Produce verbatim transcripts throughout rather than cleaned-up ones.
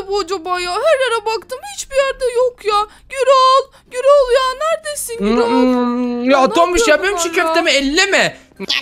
nerede bu acaba ya? Her yere baktım hiçbir yerde yok ya. Gürol, Gürol ya neredesin Gürol? Hmm, ya Ya ne Tombiş ya yapıyor benim şu bunlar ya? köftemi elleme.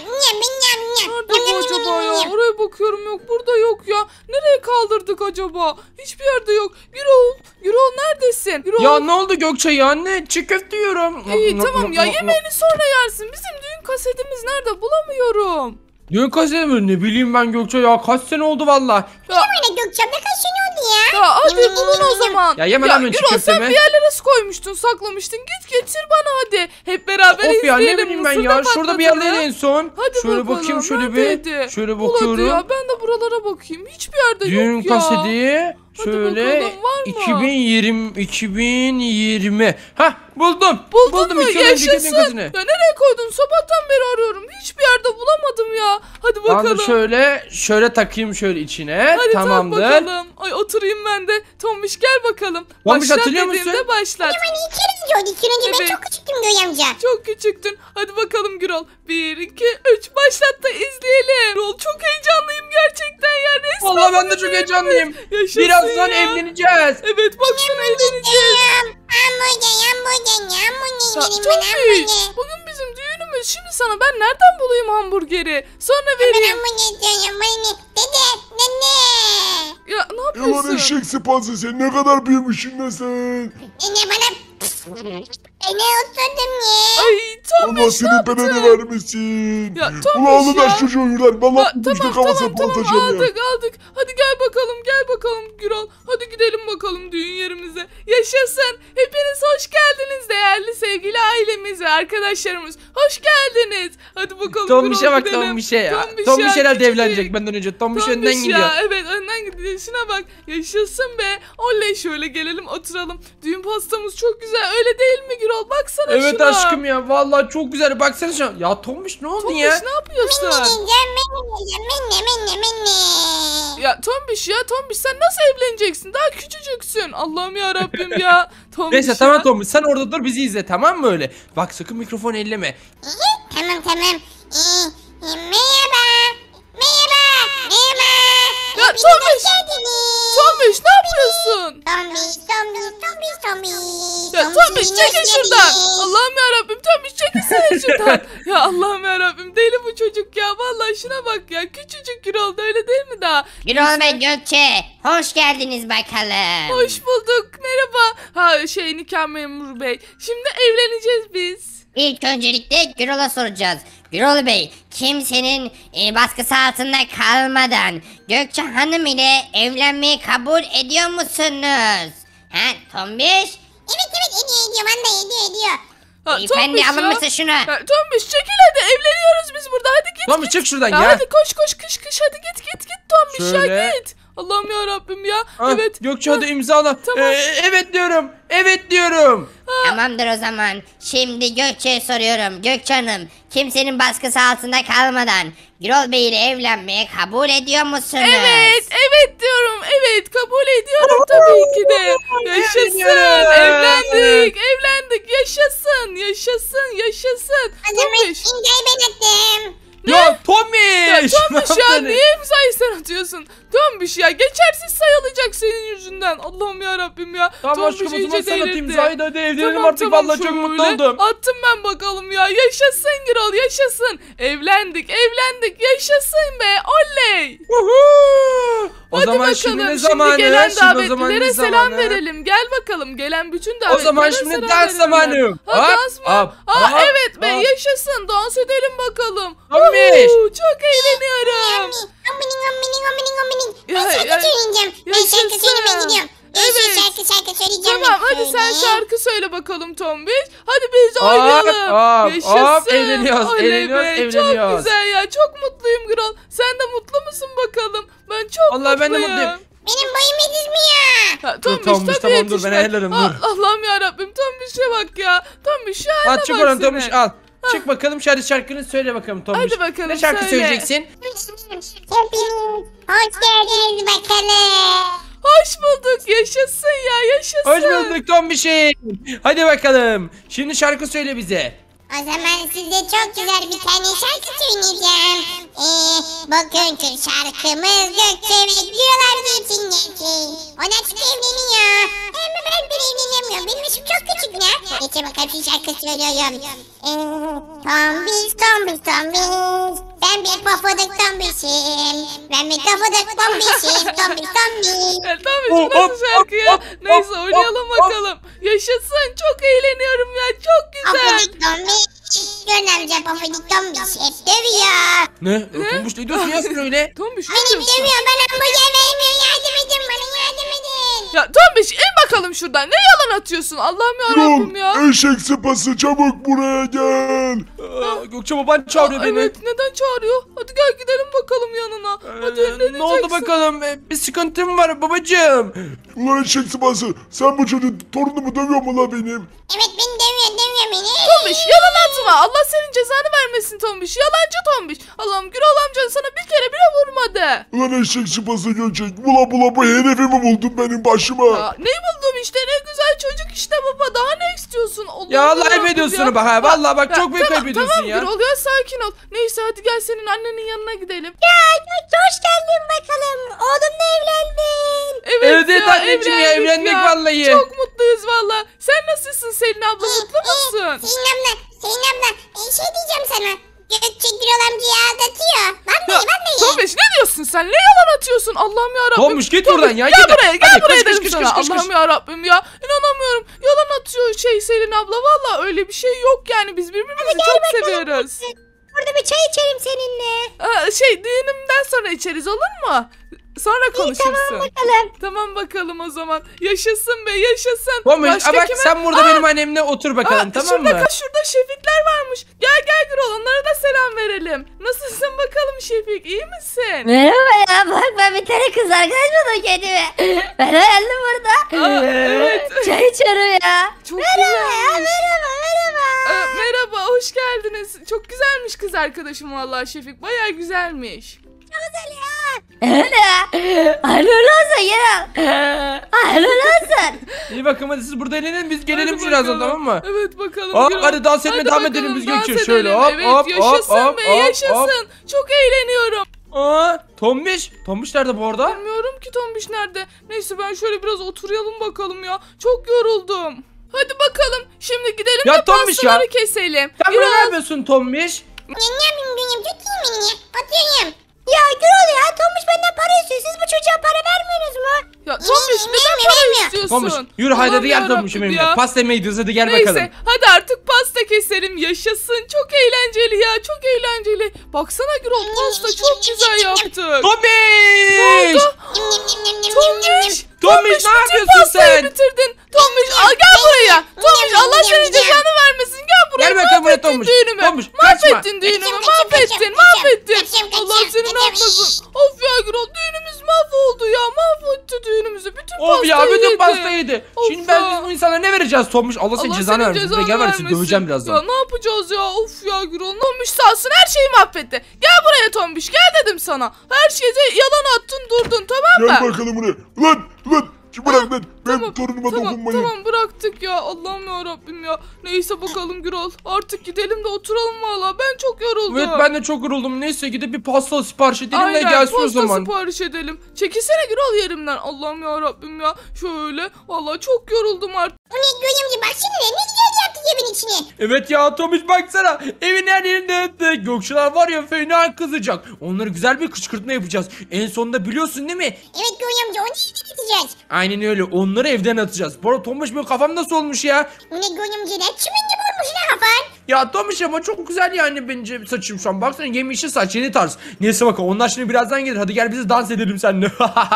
Nerede bu acaba ya? Oraya bakıyorum yok. Burada yok ya. Nereye kaldırdık acaba? Hiçbir yerde yok. Gürol, Gürol neredesin? Gürol. Ya ne oldu Gökçe ya? Ne? Çiğ köfte yiyorum. İyi tamam ya yemeğini sonra yersin. Bizim düğün kasetimiz nerede? Bulamıyorum. Düğün kaseti mi? Ne bileyim ben Gökçe ya. Kaç sene oldu valla. Ya, Böyle Gökçen ne kaç sene oldu ya? ya hadi bulun o zaman. Ya yeme lan ben çiğ Gürol köftemi. sen bir yerlere su koymuştun saklamıştın. Git getir bana hadi. Hep beraber Of ya izleyelim. ne bileyim ben Mısır ya. da Şurada bir patlatalım. yerdeydi en son. Hadi şöyle bakalım, bakayım şöyle neredeydi? bir. Şöyle Bul hadi bakıyorum. ya ben de buralara bakayım. Hiçbir yerde Düğün yok ya. kaseti Hadi şöyle bakalım, var mı? iki bin yirmi iki bin yirmi. Hah buldum. Buldun buldum mu? iki yıl önceki düğün Yaşasın. kasetini. Ya nereye koydun? Sabahtan beri arıyorum. Hiçbir yerde bulamadım ya. Hadi Ben bakalım. de şöyle şöyle takayım şöyle içine. Hadi Tamamdır. tak bakalım. Ay oturayım ben de. Tombiş gel bakalım. Tombiş, Başlat hatırlıyor dediğimde musun? başlat. Hani iki yıl önce, iki yıl önce ben Evet. çok küçüktüm Göğe amca. Çok küçüktün. Hadi bakalım Gürol. Bir, iki, üç. Başlat da izleyelim. Gürol çok heyecanlıyım gerçekten ya. Resmen Vallahi ben de bugün çok düğünümüz. heyecanlıyım. Yaşasın Birazdan ya. evleneceğiz. Evet baksana eğleneceğiz. Hamburger, hamburger, Ya, hamburger verin bana Tombiş hamburger. bugün bizim düğünümüz. Şimdi sana ben nereden bulayım hamburgeri? Sonra Ben vereyim. hamburger istiyorum bana ne? Dede, nene. Ya ne Ulan yapıyorsun? eşek sıpası sen ne kadar büyümüşsün lan sen. Nene bana. E ne oturdum ya? Ay Allah Tombiş ne senin yaptın? belanı vermesin. Ya, Ulan Tombiş alın ya. da şu çocuğu lan. Valla Ha, bu işte tamam kafasına tamam tamam patlatacağım ya. aldık aldık. Hadi gel bakalım gel bakalım Gürol. Hadi gidelim bakalım düğün yerimize. Yaşasın. Hepiniz hoş geldiniz değerli sevgili ailemiz ve arkadaşlarımız. Hoş geldiniz. Hadi bakalım Tombiş'e Gürol bak gidelim. Tombiş'e ya. Tombiş Tombiş ya, herhalde küçücük. evlenecek benden önce. Tombiş Tombiş önden ya, gidiyor. evet önden gidiyor. Şuna bak. Yaşasın be. Oley şöyle gelelim oturalım. Düğün pastamız çok güzel öyle değil mi Gürol? Baksana Evet şuna. aşkım ya. Vallahi çok güzel. Baksana şu an. Ya Tombiş ne oldu Tombiş ya? ne yapıyorsun? Yiyeceğim ben yiyeceğim. Menne menne menne. Ya Tombiş ya Tombiş sen nasıl evleneceksin? Daha küçücüksün. Allah'ım ya Rabbim ya. Tombiş Neyse ya. tamam Tombiş sen orada dur bizi izle tamam mı öyle? Bak sakın mikrofonu elleme. Tamam tamam. Ee, e, merhaba. Merhaba. Merhaba. Ya Hepiniz Tombiş. hoş geldiniz. Tombiş ne yapıyorsun? Tombiş, tombiş, tombiş, tombiş. Ya Tombiş çekil şuradan. Allah'ım ya Rabbim Tombiş çekilsene şuradan. Ya Allah'ım ya Rabbim deli bu çocuk ya. Vallahi şuna bak ya. Küçücük Gürol da öyle değil mi daha? Gürol ve Gökçe hoş geldiniz bakalım. Hoş bulduk. Merhaba. Ha şey nikah memuru bey. Şimdi evleneceğiz biz. İlk öncelikle Gürol'a soracağız. Gürol Bey kimsenin e, baskısı altında kalmadan Gökçe Hanım ile evlenmeyi kabul ediyor musunuz? Ha Tombiş? Evet evet ediyor ediyor. Bana da ediyor ediyor. Ha, Beyefendi Tombiş alın ya. mısın şunu? Ya, Tombiş çekil hadi evleniyoruz biz burada. Hadi git Tombiş git. çık şuradan Ya ya. hadi koş koş kış kış hadi git git git Tombiş ya Şöyle. git. Allah'ım ya Rabbim ya. Ah, Evet. Gökçe Ha, hadi imzala. Tamam. Ee, evet diyorum. Evet diyorum. Tamamdır o zaman. Şimdi Gökçe'ye soruyorum. Gökçe Hanım kimsenin baskısı altında kalmadan Gürol Bey ile evlenmeyi kabul ediyor musunuz? Evet, evet diyorum. Evet, kabul ediyorum tabii ki de. Yaşasın. Evet. Evlendik, evlendik. Yaşasın, yaşasın, yaşasın. O zaman Tombiş. imzayı ben attım. Ya Tombiş. Ya Tombiş Ne ya yaptın? niye imzayı sen atıyorsun? Tombiş ya geçersiz sayılacak senin yüzünden. Allah'ım ya Rabbim ya. Tamam Tombiş aşkım o zaman iyice sen at delirdi. imzayı da hadi evlenelim Tamam, artık tamam, vallahi çok mutlu şöyle. oldum. Attım ben bakalım ya. Yaşasın Gürol yaşasın. Evlendik evlendik yaşasın be oley. Uhu. O Hadi zaman bakalım. şimdi ne Şimdi zamanı? gelen Şimdi o zaman davetlilere ne selam zamanı? verelim. Gel bakalım. Gelen bütün davetlilere O zaman selam şimdi dans verelim. zamanı. Ha, Hop, dans mı? hop, Aa, hop, evet be hop. yaşasın. Dans edelim bakalım. Tombiş. Uhu, çok eğleniyorum. Ombining ombining ombining ombining. Ben Ya, şarkı ya, söyleyeceğim. Ben yaşasın. şarkı söylemeye gidiyorum. Evet. Evet. Şarkı şarkı söyleyeceğim. Tamam ben. hadi sen Şöyle. şarkı söyle bakalım Tombiş. Hadi biz Hop, oynayalım. hop, Yaşasın. hop, eğleniyoruz, Oley eğleniyoruz, be, eğleniyoruz. Çok güzel ya. Çok mutluyum Gürol. Sen de mutlu musun bakalım? Ben çok Vallahi ben de mutluyum. mutluyum. Benim boyum yetişmiyor. Ha, Dur, Tombiş, Tombiş, tabii tamam, dur, yetişmez. ben ayarlarım, dur. Ah, Allah'ım yarabbim Tombiş'e bak ya. Tombiş şu haline Al çık bak oradan senin. Tombiş al. Çık bakalım şarkı şarkını söyle bakalım Tombiş. Hadi bakalım, Ne şarkı söyle. söyleyeceksin? Hepiniz hoş geldiniz bakalım. Hoş bulduk. Yaşasın ya yaşasın. Hoş bulduk Tombiş'im. Hadi bakalım. Şimdi şarkı söyle bize. O zaman size çok güzel bir tane şarkı söyleyeceğim. Ee, bugünkü şarkımız Gökçe ve Gürol amca için geçsin. Ona çok evleniyor. Ama ben bir evlenemiyorum. Benim yaşım çok küçük ya. Geçe bakalım şu şarkı söylüyorum. Ee, tombiş tombiş tombiş. Ben bir pofuduk tombişim. Ben bir pofuduk tombişim. Tombiş tombiş. Ya Tombiş bu nasıl şarkı ya? Neyse oynayalım bakalım. Yaşasın, çok eğleniyorum ya, çok güzel. Pofuduk tombiş. Gürol amca pofuduk tombiş hep dövüyor. Ne? E, Tombiş ne diyorsun ya sen öyle? Tombiş ne Beni diyorsun? dövüyor. Ben hamburger vermiyor. Yardım edin bana, yardım edin. Ya Tombiş in bakalım şuradan. Ne yalan atıyorsun? Allah'ım yarabbim ya. Gürol eşek sıpası çabuk buraya gel. Aa, Gökçe baban çağırıyor Aa, beni. evet, neden çağırıyor? Hadi gel gidelim bakalım yanına. Hadi Ee, ne diyeceksin? ne oldu bakalım? Ee, bir sıkıntım var babacığım. Ulan eşek sıpası sen bu çocuğun torunumu dövüyor mu la benim? Evet beni dövüyor, dövüyor beni. Tombiş yalan atma. Allah senin cezanı vermesin Tombiş. Yalancı Tombiş. Allah'ım Gürol amcan sana bir kere bile vurmadı. Ulan eşek sıpası Gökçe. Bula bula bu herifimi buldun benim başıma. Ya, ne buldum işte, ne güzel çocuk işte baba. Daha ne istiyorsun? Allah'ım Ya Allah yarabbim ediyorsun ya. bak ha. Vallahi bak Ya, çok büyük tamam, kaybediyorsun tamam, ya. Gürol ya sakin ol. Neyse hadi gel senin annenin yanına gidelim. Hoş geldin bakalım. Oğlumla evlendin. Evet, Evet, evet ya, anneciğim ya, evlendik vallahi. Çok mutluyuz valla. Sen nasılsın Selin abla, mutlu musun? Selin abla, Selin abla. E, şey diyeceğim sana. Gökçe Gürol amcayı aldatıyor. Vallahi vallahi. Tombiş ne diyorsun sen? Ne yalan atıyorsun? Allah'ım yarabbim. Tombiş, git Tombiş, buradan ya, Gel git. buraya, gel Hadi, buraya kış, kış, dedim kış, sana. kış, kış, Allah'ım kış. yarabbim ya. İnanamıyorum. Yalan atıyor şey Selin abla. Valla öyle bir şey yok yani. Biz birbirimizi çok seviyoruz. Burada bir çay içelim seninle. Aa, şey düğünümden sonra içeriz, olur mu? Sonra konuşursun. Bakalım. Tamam bakalım o zaman. Yaşasın be, yaşasın. Tombiş Başka aa, bak kime- sen burada Aa, benim annemle otur bakalım aa, tamam şurada, mı? Şurada Şefikler varmış. Gel gel Gürol, onlara da selam verelim. Nasılsın bakalım Şefik, iyi misin? Merhaba ya, bak ben bir tane kız arkadaş buldum kendime. Ben geldim burada. Aa, evet. Çay içiyorum ya. Çok Merhaba ya, güzelmiş. merhaba merhaba. Aa, merhaba, hoş geldiniz. Çok güzelmiş kız arkadaşım vallahi Şefik. Bayağı güzelmiş. Öyle ya. Hayırlı olsun ya. Hayırlı olsun. İyi bakalım hadi siz burada eğlenin biz gelelim Hadi birazdan bakalım. tamam mı? Evet bakalım. Hop, Gürol. hadi dans etmeye Hadi devam bakalım, edelim biz dans Gökçe. Şöyle edelim. hop, evet, hop, yaşasın hop, be, hop, yaşasın. hop. Çok eğleniyorum. Aa, Tombiş. Tombiş nerede bu arada? Bilmiyorum ki Tombiş nerede. Neyse ben şöyle biraz oturalım bakalım ya. Çok yoruldum. Hadi bakalım. Şimdi gidelim Ya de Tombiş ya. pastaları keselim. Sen Gürol. burada ne yapıyorsun Tombiş? Ne yapayım Gülüm? Çok iyi benim ya. Atıyorum. Ya Gürol ya, Tomuş benden para istiyor. Siz bu çocuğa para vermiyorsunuz mu? Ya Tombiş Ne, neden ne, para ne, ne? istiyorsun? Tombiş yürü hadi Allah'ım hadi gel yarabbim Tombiş'im benimle. ya. Pasta yemeğe gidiyoruz hadi gel Neyse bakalım. hadi artık pasta keselim, yaşasın. Çok eğlenceli ya, çok eğlenceli. Baksana Gürol, pasta çok güzel yaptık. Tombiş! Nim nim nim nim nim nim nim. Tombiş! Tombiş ne bütün yapıyorsun pastayı sen? bitirdin. Tombiş al gel buraya. Tombiş Allah senin cezanı vermesin. Gel buraya. Gel bakalım buraya Mahvettin Tombiş. düğünümü. Tombiş, kaçma. Mahvettin düğünümü. Kaçıyorum, kaçıyorum, Mahvettin. kaçıyorum, Mahvettin. kaçıyorum, kaçıyorum, Allah seni ne kaçıyorum. yapmasın. Of ya Gürol, düğünümüz mahvoldu ya. Mahvetti düğünümüzü. Bütün Of pastayı ya bütün yedi. pasta yedi. Of Şimdi ben ya. biz bu insanlara ne vereceğiz Tombiş? Allah senin Allah cezanı senin vermesin. Buraya cezanı gel ver seni vermesin. döveceğim Ya birazdan. ne yapacağız ya? Of ya Gürol. Ne olmuş sağ olsun, her şeyi mahvetti. Gel buraya Tombiş, gel dedim sana. Her şeyde yalan attın durdun, tamam mı? Gel bakalım buraya. Ulan ulan. Bırak lan. Benim Tamam, torunuma tamam, dokunmayın. tamam bıraktık ya. Allah'ım ya Rabbim ya. Neyse bakalım Gürol. Artık gidelim de oturalım valla. Ben çok yoruldum. Evet ben de çok yoruldum. Neyse gidip bir pasta sipariş edelim Aynen, de gelsin o pasta zaman. sipariş edelim. Çekilsene Gürol yerimden. Allah'ım ya Rabbim ya. Şöyle. Valla çok yoruldum artık. O ne Gülüm amca, baksana ne güzel yaptık evin içine. Evet ya Tomuş baksana. Evin her yerinde ettik. Gökçeler var ya fena kızacak. Onları güzel bir kışkırtma yapacağız. En sonunda biliyorsun değil mi? Evet Gülüm amca, onu evden atacağız. Aynen öyle. Onları evden atacağız. Bu arada Tomuş benim kafam nasıl olmuş ya? O ne Gülüm amca, ne çimin gibi olmuş ne kafan? Ya Tomuş ama çok güzel yani bence saçım şu an. Baksana yemişi saç yeni tarz. Neyse bakalım onlar şimdi birazdan gelir. Hadi gel biz dans edelim seninle.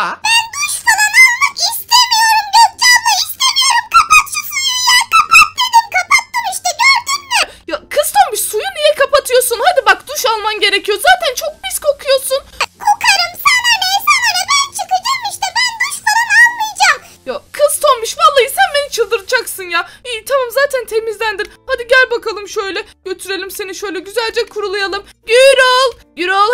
İstemiyorum Gökçe abla, istemiyorum. Kapat şu suyu ya, kapat dedim, kapattım işte, gördün mü? Ya kız Tombiş, suyu niye kapatıyorsun? Hadi bak, duş alman gerekiyor. Zaten çok pis kokuyorsun. Kokarım, sana ne sana ne, ben çıkacağım işte, ben duş falan almayacağım. Ya kız Tombiş, vallahi sen beni çıldıracaksın ya. İyi tamam, zaten temizlendin. Hadi gel bakalım şöyle. Götürelim seni, şöyle güzelce kurulayalım. Gürol. Gürol hadi bakalım.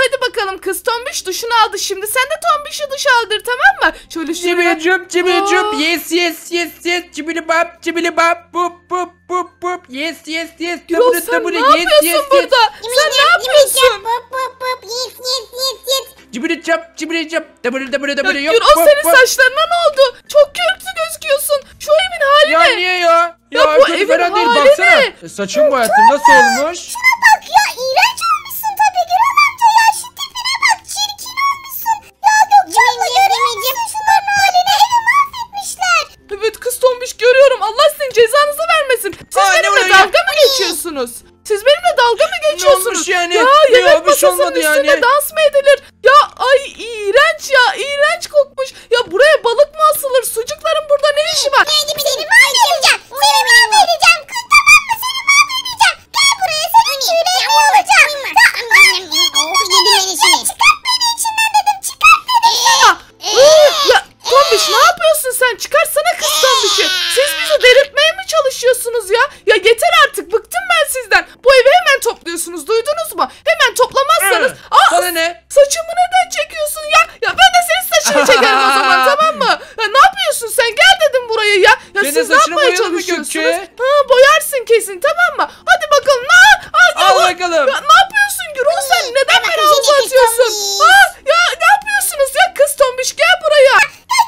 bakalım kız Tombiş duşunu aldı. Şimdi sen de Tombiş'i duşa aldır, tamam mı? Şöyle şöyle. Cibili cup cibili Aa. cup yes yes yes yes cibili bap cibili bap bup bup bup bup yes yes yes Gürol tabure sen tabure ne yes yapıyorsun yes yes burada? Sen ne yapıyorsun? Pop pop pop yes yes yes yes. cibili cup cibili cup tabure tabure Ya tabure yok Gürol bup, senin bup. saçlarına ne oldu? Çok kötü gözüküyorsun. Şu evin hali Ya ne? niye ya? Ya bu kötü evin falan değil, hali baksana. ne? E, Saçım boyattım nasıl olmuş? Bak ya iğrenç olmuşsun tabii Gürol amca ya. Şu tipine bak çirkin olmuşsun. Ya Gökçe abla görüyor musun şunların halini? Evi mahvetmişler. Evet kız Tombiş görüyorum. Allah sizin cezanızı vermesin. Siz Aa, ne benimle oluyor ya? dalga mı geçiyorsunuz? Siz benimle dalga mı geçiyorsunuz? olmuş yani? Ya Ne yemek olmuş, masasının olmadı üstünde yani? dans mı edilir? Ya ay iğrenç ya. İğrenç kokmuş. Ya buraya balık mı asılır? Sucukların burada ne işi var? Neydi bir seni mahvedeceğim. Seni mahvedeceğim. Kız tamam mı seni mahvedeceğim. Gel buraya senin yüreğini alacağım. Oh yedim beni şimdi. Çıkart beni içinden dedim çıkart dedim sana. Iı, ya Tombiş ne yapıyorsun sen? Çıkarsana kız Tombiş'i. Siz bizi delirtmeye mi çalışıyorsunuz ya? Ya yeter artık. Bıktım ben sizden. Bu evi hemen topluyorsunuz. Duydunuz mu? Hemen toplamazsanız. Hı, Aa, sana ne? saçımı neden çekiyorsun ya? Ya ben de senin saçını çekerim o zaman, tamam mı? Ya ne yapıyorsun sen? Gel dedim buraya ya. Ya Senin siz ne saçını yapmaya boyayalım mı çalışıyorsunuz? Gökçe? Ha, boyarsın kesin, tamam mı? Hadi bakalım. Ne? Aa, Al Gürol. bakalım. Ya, ne yapıyorsun Gürol sen? Neden Ama beni kız havuza yine kız atıyorsun? Tombiş. Ha, ya ne yapıyorsunuz ya kız Tombiş? Gel buraya.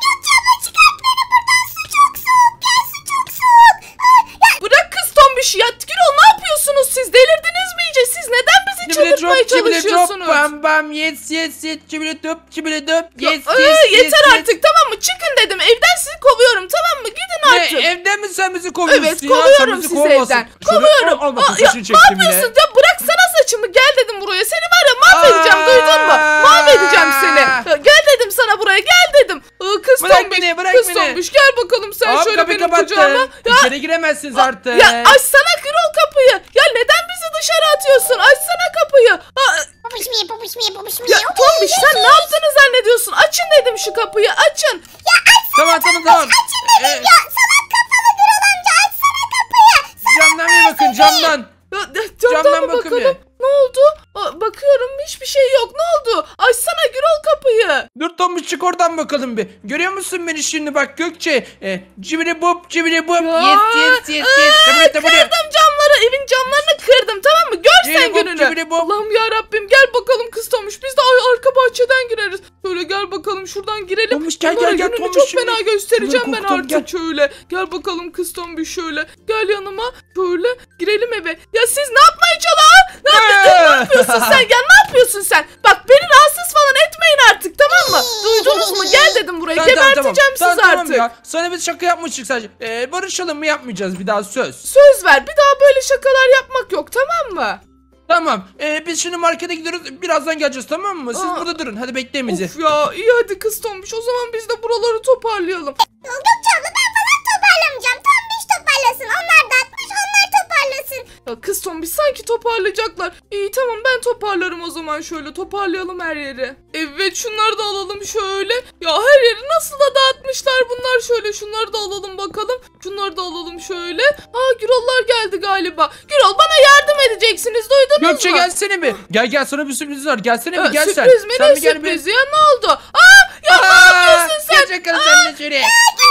Bırak kız Tombiş ya. Gürol ne yapıyorsunuz siz? Delirdiniz mi iyice? Siz neden bizi Cibili çıldırtmaya cup cibili çalışıyorsunuz? cup bam bam yes yes yes cibili dup cibili dup Ya, yes ıı, yes yes yeter yes. artık, tamam mı? Çıkın dedim. Evden sizi kovuyorum, tamam mı? Gidin Ne, artık. evden mi sen bizi kovuyorsun Evet, ya? Sen kovuyorum bizi sizi kovamazsın. evden. Şöyle- Kovuyorum. Al, al bakayım Aa, ya, saçını ne çektim yine. yapıyorsun? Ya bıraksana saçımı. Gel dedim buraya. Seni var ya mahvedeceğim. Aa. Duydun mu? Mahvedeceğim seni. Ya, gel dedim sana buraya. Gel dedim. Aa, kız Bırak Tombiş. beni, bırak kız beni. Tombiş. Gel bakalım sen Hop, şöyle kapıyı benim kapattım. kucağıma. Ya, İçeri giremezsiniz artık. ya açsana Gürol kapıyı. Ya neden bizi dışarı atıyorsun? Açsana kapıyı. Aa, Popuşmuyor popuşmuyor popuşmuyor. ya Tombiş sen ne yaptığını zannediyorsun? Açın dedim şu kapıyı. Açın. Tamam tamam tamam. Ee, Ya salak kafalı Gürol amca açsana kapıyı. camdan bir bakın camdan. Ya, de- camdan Camdan mı bakın bakalım? Ne oldu? Aa, bakıyorum hiçbir şey yok. Ne oldu? Açsana Gürol kapıyı. Dur Tomuş çık oradan bakalım bir. Görüyor musun beni şimdi bak Gökçe. E, cibili bop cibili bop. Ya, Yes yes yes yes. aa, Tabure tabure. Kırdım camları. Evin camlarını kırdım, tamam mı? Gör sen Cibili bop, gününü. cibili bop. Allah'ım yarabbim, gel bakalım kız Tomuş. Biz de ay- arka bahçeden gireriz. Şöyle gel bakalım şuradan girelim. Tomuş, gel, Bunlara gel, gel, gününü Tomuş, çok şimdi. fena göstereceğim ben Bunları artık korkutalım, şöyle. Gel bakalım kız Tomuş şöyle. Gel yanıma. Şöyle girelim eve. Ya siz ne yapmaya çalışıyorsunuz? Ne, yap- ne yapıyorsun sen? Ya ne yapıyorsun sen? Bak beni rahatsız falan etmeyin artık, tamam mı? Duydunuz mu? Gel dedim buraya. Tamam, tamam, tamam. Geberteceğim sizi Tamam, tamam artık. ya. Sana biz şaka yapmıştık sadece. Ee, barışalım mı yapmayacağız bir daha söz. Söz ver. Bir daha böyle şakalar yapmak yok, tamam mı? Tamam. Ee, biz şimdi markete gidiyoruz. Birazdan geleceğiz tamam mı? Siz Aa. burada durun. Hadi bekleyin bizi. Of ya, iyi hadi kız Tombiş. O zaman biz de buraları toparlayalım. Gökçe abla ben falan toparlamayacağım. Tam beş toparlasın. Onlar da atmış onlar toparlasın. Ya kız Tombiş sanki toparlayacaklar. İyi tamam, ben toparlarım o zaman şöyle. Toparlayalım her yeri. Evet, şunları da alalım şöyle. Ya her yeri nasıl da dağıtmışlar bunlar şöyle. Şunları da alalım bakalım. Şunları da alalım şöyle. Aa, Gürollar geldi galiba. Gürol bana yardım edeceksiniz, duydunuz Gökçe mu? gelsene bir. Gel gel sana bir sürpriz var. Gelsene bir Ee, gel sen. sürpriz mi? Sen Ne bir gel bir. sürprizi ya? Ne oldu? Aa, ya ne yapıyorsun sen? Gel bakalım sen de şöyle.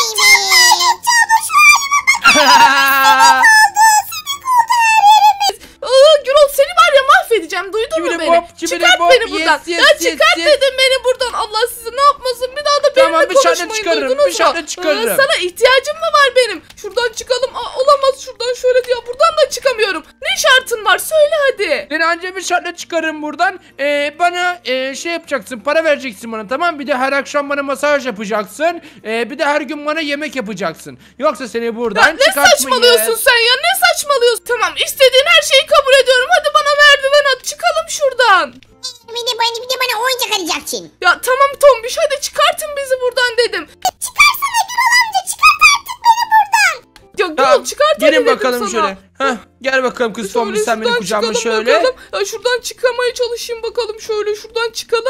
Aa, Gürol seni var ya mahvedeceğim, duydun mu Cibili beni? bop, cibili Çıkart bop, beni buradan. yes, yes, ya yes, çıkart yes. dedim beni buradan. Allah sizi ne yapmasın, bir daha da benimle Tamam, bir şartla konuşmayın, çıkarırım, duydunuz bir şartla mu? çıkarırım. Aa, sana ihtiyacım mı var benim? Şuradan çıkalım. Aa, olamaz, şuradan şöyle diyor. Buradan da çıkamıyorum. Ne şartın var söyle hadi. Seni anca bir şartla çıkarım buradan. Ee, bana e, şey yapacaksın, para vereceksin bana tamam. Bir de her akşam bana masaj yapacaksın. Ee, bir de her gün bana yemek yapacaksın. Yoksa seni buradan Ya ne çıkartmayız. saçmalıyorsun sen ya, ne saçmalıyorsun? Tamam, istediğin her şeyi kabul ediyorum. Hadi bana merdiven at, çıkalım şuradan. Bir de bana bir de bana oyuncak alacaksın. Ya tamam Tombiş, hadi çıkartın bizi buradan dedim. Çıkarsana Gürol amca çıkart artık beni buradan. Ya Gürol Tamam, çıkart hadi gelin dedim bakalım sana. şöyle. Heh, gel bakalım kız Tombiş sen benim şuradan kucağıma çıkalım şöyle. bakalım. Ya şuradan çıkamaya çalışayım bakalım, şöyle şuradan çıkalım.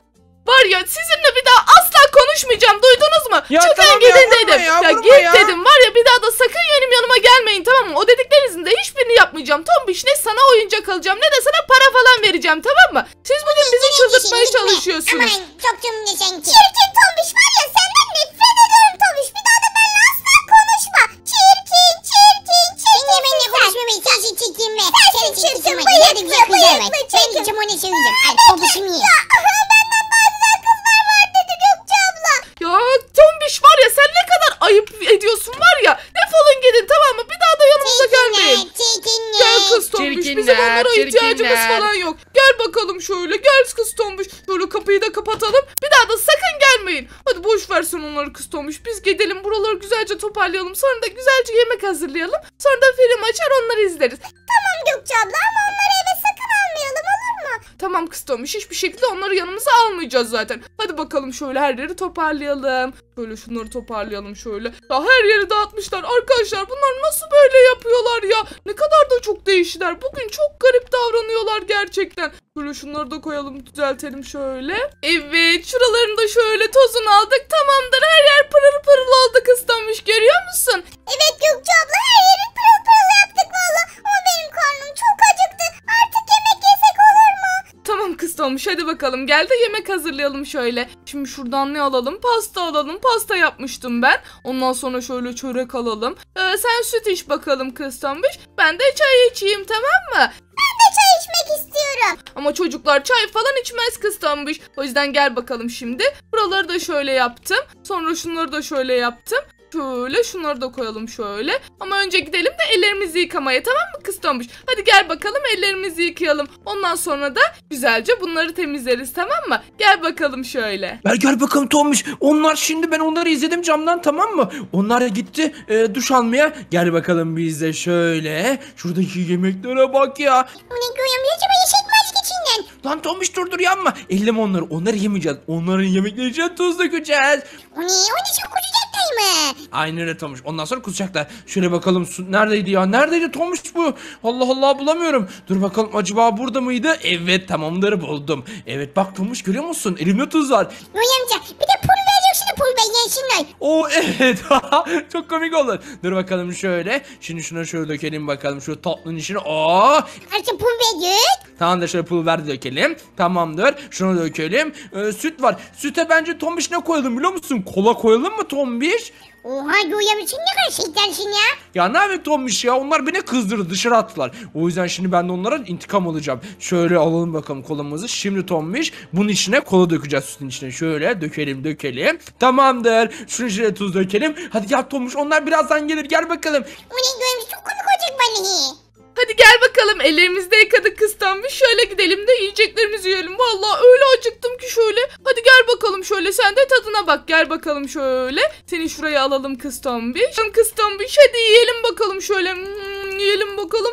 Var ya sizinle bir daha asla konuşmayacağım. Duydunuz mu? Ya Çıkın tamam gidin ya, vurma dedim. ya, Ya vurma git ya. dedim. Var ya bir daha da sakın benim yanıma gelmeyin, tamam mı? O dediklerinizin de hiçbirini yapmayacağım. Tombiş, ne sana oyuncak alacağım ne de sana para falan vereceğim, tamam mı? Siz bugün bizi çıldırtmaya çalışıyorsunuz. Aman çok cümle sanki. Çirkin Tombiş var ya, senden nefret ediyorum Tombiş. Bir daha da benimle asla konuşma. Çirkin çirkin çirkin. Benimle benimle konuşma be. Sensin çirkin be. Sensin çirkin bıyıklı bıyıklı çirkin. Ben gideceğim onu söyleyeceğim. Ay Tombiş'im iyi. Ya benden daha güzel kızlar var dedi Gökçe abla. Ya Tombiş var ya, sen ne kadar ayıp ediyorsun var ya. Defolun gidin, tamam mı? Bir daha da yanımıza gelmeyin. Çirkinler. Gel kız Tombiş, Çirkinler, bizim onlara ihtiyacımız çirkinler. falan yok. Gel bakalım şöyle, gel kız Tombiş. Şöyle kapıyı da kapatalım. Bir daha da sakın gelmeyin. Hadi boş versin onları kız Tombiş. Biz gidelim, buraları güzelce toparlayalım. Sonra da güzelce yemek hazırlayalım. Sonra da film açar onları izleriz. Tamam Gökçe abla ama onları eve sakın almayalım, olur mu? Tamam kız Tombiş, hiçbir şekilde onları yanımıza almayacağız zaten. Hadi bakalım şöyle her yeri toparlayalım. Böyle şunları toparlayalım şöyle. Ya her yeri dağıtmışlar. Arkadaşlar bunlar nasıl böyle yapıyorlar ya? Ne kadar da çok değiştiler. Bugün çok garip davranıyorlar gerçekten. Böyle şunları da koyalım, düzeltelim şöyle. Evet, şuralarını da şöyle tozunu aldık. Tamamdır, her yer pırıl pırıl oldu kız Tombiş, görüyor musun? Evet Gökçe abla, her yeri pırıl pırıl yaptık valla. Ama benim karnım çok acıktı. Artık yemek yesek olur mu? Tamam kız Tombiş, hadi bakalım gel de yemek hazırlayalım şöyle. Şimdi şuradan ne alalım? Pasta alalım. Pasta yapmıştım ben. Ondan sonra şöyle çörek alalım. Ee, sen süt iç bakalım kız Tombiş. Ben de çay içeyim, tamam mı? Ben de çay içmek istiyorum. Ama çocuklar çay falan içmez kız Tombiş. O yüzden gel bakalım şimdi. Buraları da şöyle yaptım. Sonra şunları da şöyle yaptım. Şöyle şunları da koyalım şöyle. Ama önce gidelim de ellerimizi yıkamaya, tamam mı kız Tombiş? Hadi gel bakalım ellerimizi yıkayalım. Ondan sonra da güzelce bunları temizleriz, tamam mı? Gel bakalım şöyle. Gel gel bakalım Tombiş. Onlar şimdi, ben onları izledim camdan, tamam mı? Onlar da gitti e, duş almaya. Gel bakalım biz de şöyle. Şuradaki yemeklere bak ya. O ne Göğe amca, acaba yesek mi azıcık içinden? Lan Tombiş dur dur yanma. Elleme onları. Onları yemeyeceğiz. Onların yemekleri için tuz dökeceğiz. O ne? O ne, çok kucacak mı? Aynen öyle Tombiş. Ondan sonra kusacaklar. Şöyle bakalım su neredeydi ya? Neredeydi Tombiş bu? Allah Allah, bulamıyorum. Dur bakalım, acaba burada mıydı? Evet, tamamdır, buldum. Evet bak Tombiş, görüyor musun? Elimde tuz var. Göğe amca bir de pul vereceksin de pul ver yensinler. Oo evet. Çok komik olur. Dur bakalım şöyle. Şimdi şuna şöyle dökelim bakalım. Şu tatlının içine. Oo. Artık pul verecek. Tamam da şöyle pul ver dökelim. Tamamdır. Şunu dökelim. Ee, süt var. Süte bence Tombiş ne koyalım biliyor musun? Kola koyalım mı Tombiş? Oha Göğe amca, sen ne kadar şeytansın ya. Ya ne yapayım Tombiş ya? Onlar beni kızdırdı, dışarı attılar. O yüzden şimdi ben de onlara intikam alacağım. Şöyle alalım bakalım kolamızı. Şimdi Tombiş bunun içine kola dökeceğiz, sütün içine. Şöyle dökelim dökelim. Tamamdır. Şunun içine tuz dökelim. Hadi gel Tombiş, onlar birazdan gelir. Gel bakalım. O ne Göğe amca, çok komik olacak vallahi. Hadi gel bakalım, ellerimizi de yıkadık kız Tombiş. Şöyle gidelim de yiyeceklerimizi yiyelim. Vallahi öyle acıktım ki şöyle. Hadi gel bakalım şöyle, sen de tadına bak. Gel bakalım şöyle. Seni şuraya alalım kız Tombiş. Kız Tombiş hadi yiyelim bakalım şöyle. Hmm, yiyelim bakalım.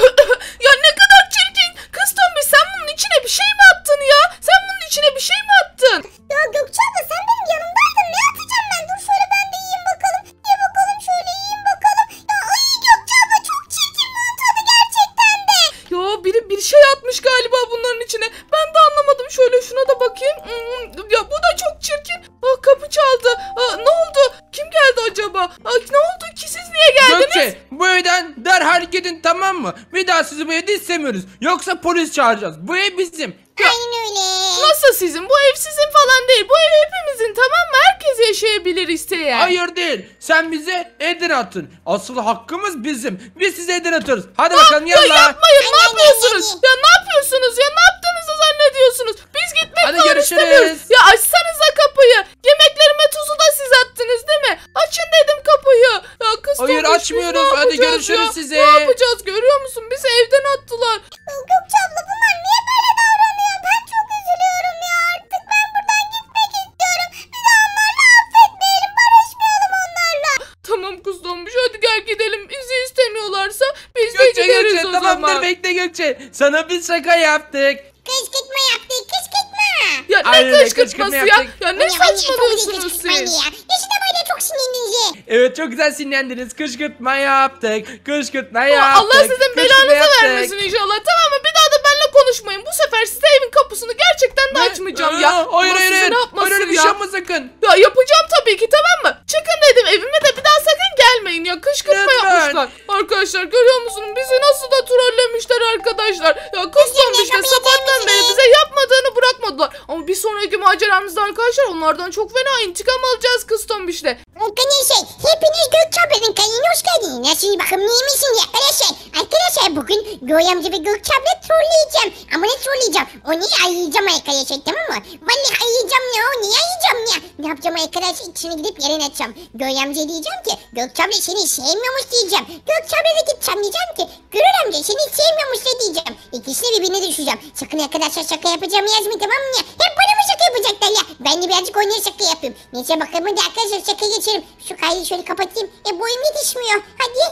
Ya ne kadar çirkin. Kız Tombiş, sen bunun içine bir şey mi attın ya? Sen bunun içine bir şey mi attın? Ya Gökçe abla, sen benim yanımdaydın. Ne atacağım ben? Dur şöyle ben de yiyeyim bakalım. Ye bakalım şöyle, yiyeyim bakalım. Ya ay Gökçe abla, çok çirkin bunun tadı gerçekten de. Ya biri bir şey atmış galiba bunların içine. Ben de anlamadım. Şöyle şuna da bakayım. Hmm, ya bu da çok çirkin. Ah, kapı çaldı. Ah, ne oldu? Kim geldi acaba? Ah, ne oldu ki, siz niye geldiniz? Gökçe, bu evden derhal gidin, tamam mı? Bir daha sizi bu evde istemiyoruz. Yoksa polis çağıracağız. Bu ev bizim. Aynen öyle. Nasıl sizin? Bu ev sizin falan değil. Bu ev hepimizin, tamam mı? Herkes yaşayabilir isteyen. Hayır değil. Sen bize Eden attın. Asıl hakkımız bizim. Biz size Eden atarız. Hadi bakalım Ya yallah. yapmayın, ne Anne, yapıyorsunuz? anne. Ya ne yapıyorsunuz ya? Ne yaptığınızı zannediyorsunuz? Biz gitmek Hadi falan görüşürüz. istemiyoruz. Ya açsanıza kapıyı. Yemeklerime tuzu da siz attınız değil mi? Açın dedim kapıyı. Ya kız Hayır, Tombiş, biz açmıyoruz. ne Hadi yapacağız görüşürüz ya? size. Ne yapacağız, görüyor musun? Bizi evden attılar. Ya Gökçe abla, bunlar niye böyle davranıyor? Ben çok üzülüyorum ya artık. Ben buradan gitmek istiyorum. Bir daha onlarla affetmeyelim. Barışmayalım onlarla. Tamam kız Tombiş, hadi gel gidelim. Bizi istemiyorlarsa biz de Gökçe gideriz Gökçe o tamamdır, zaman. bekle Gökçe. Sana bir şaka yaptık. Kışkırtma yaptık, kışkırtma. Ya ne Aynen öyle, kışkırtması kışkırtma ya? yaptık. Ya ne Anne, anne, çok güzel saçmalıyorsunuz kışkırtmaydı siz? ya. Yaşına böyle çok sinirlinizi. Evet, çok güzel sinirlendiniz. Kışkırtma yaptık. Kışkırtma Ya yaptık. Allah sizin kışkırtma belanızı yaptık. vermesin inşallah, tamam mı? Bir daha da benimle konuşmayın. Bu sefer size evin kapısını gerçekten de açmayacağım ya. Hayır Allah hayır size hayır. ne yapmasın Hayır öyle bir ya. şey yapma sakın. Ya yapacağım tabii ki, tamam mı? Çıkın dedim, evime de bir daha sakın gelmeyin ya. Kışkırtma Lütfen. yapmışlar. Arkadaşlar görüyor musunuz? Bizi nasıl da trollemişler arkadaşlar. Ya kız Tombiş de sabahtan beri bize yapmadığını bırakmadılar. Ama bir sonraki maceramızda arkadaşlar onlardan çok fena intikam alacağız kız Tombiş'le. Arkadaşlar hepiniz Gökçe'nin kanalına hoş geldiniz. Nasıl bakalım iyi misiniz arkadaşlar? Arkadaşlar bugün Göğe amca ve Gökçe'yle trolleyeceğim. Ama ne trolleyeceğim? Onu ayıracağım arkadaşlar, tamam mı? Vallahi ayıracağım ya, onu ayıracağım ya. Ne yapacağım arkadaşlar? İçine gidip yerine açacağım. Göğe amca diyeceğim ki Gökçe'yle seni sevmiyormuş diyeceğim. Gökçe'yle de gideceğim diyeceğim ki Gürül amca seni sevmiyormuş da diyeceğim. İkisini birbirine düşüreceğim. Sakın arkadaşlar şaka yapacağım yazmayın, tamam mı ya? Hep bana mı şaka yapacaklar ya? Ben de birazcık oynaya şaka yapayım. Neyse bakalım hadi arkadaşlar şaka geçelim. Şu kaydı şöyle kapatayım. E boyum yetişmiyor. Hadi.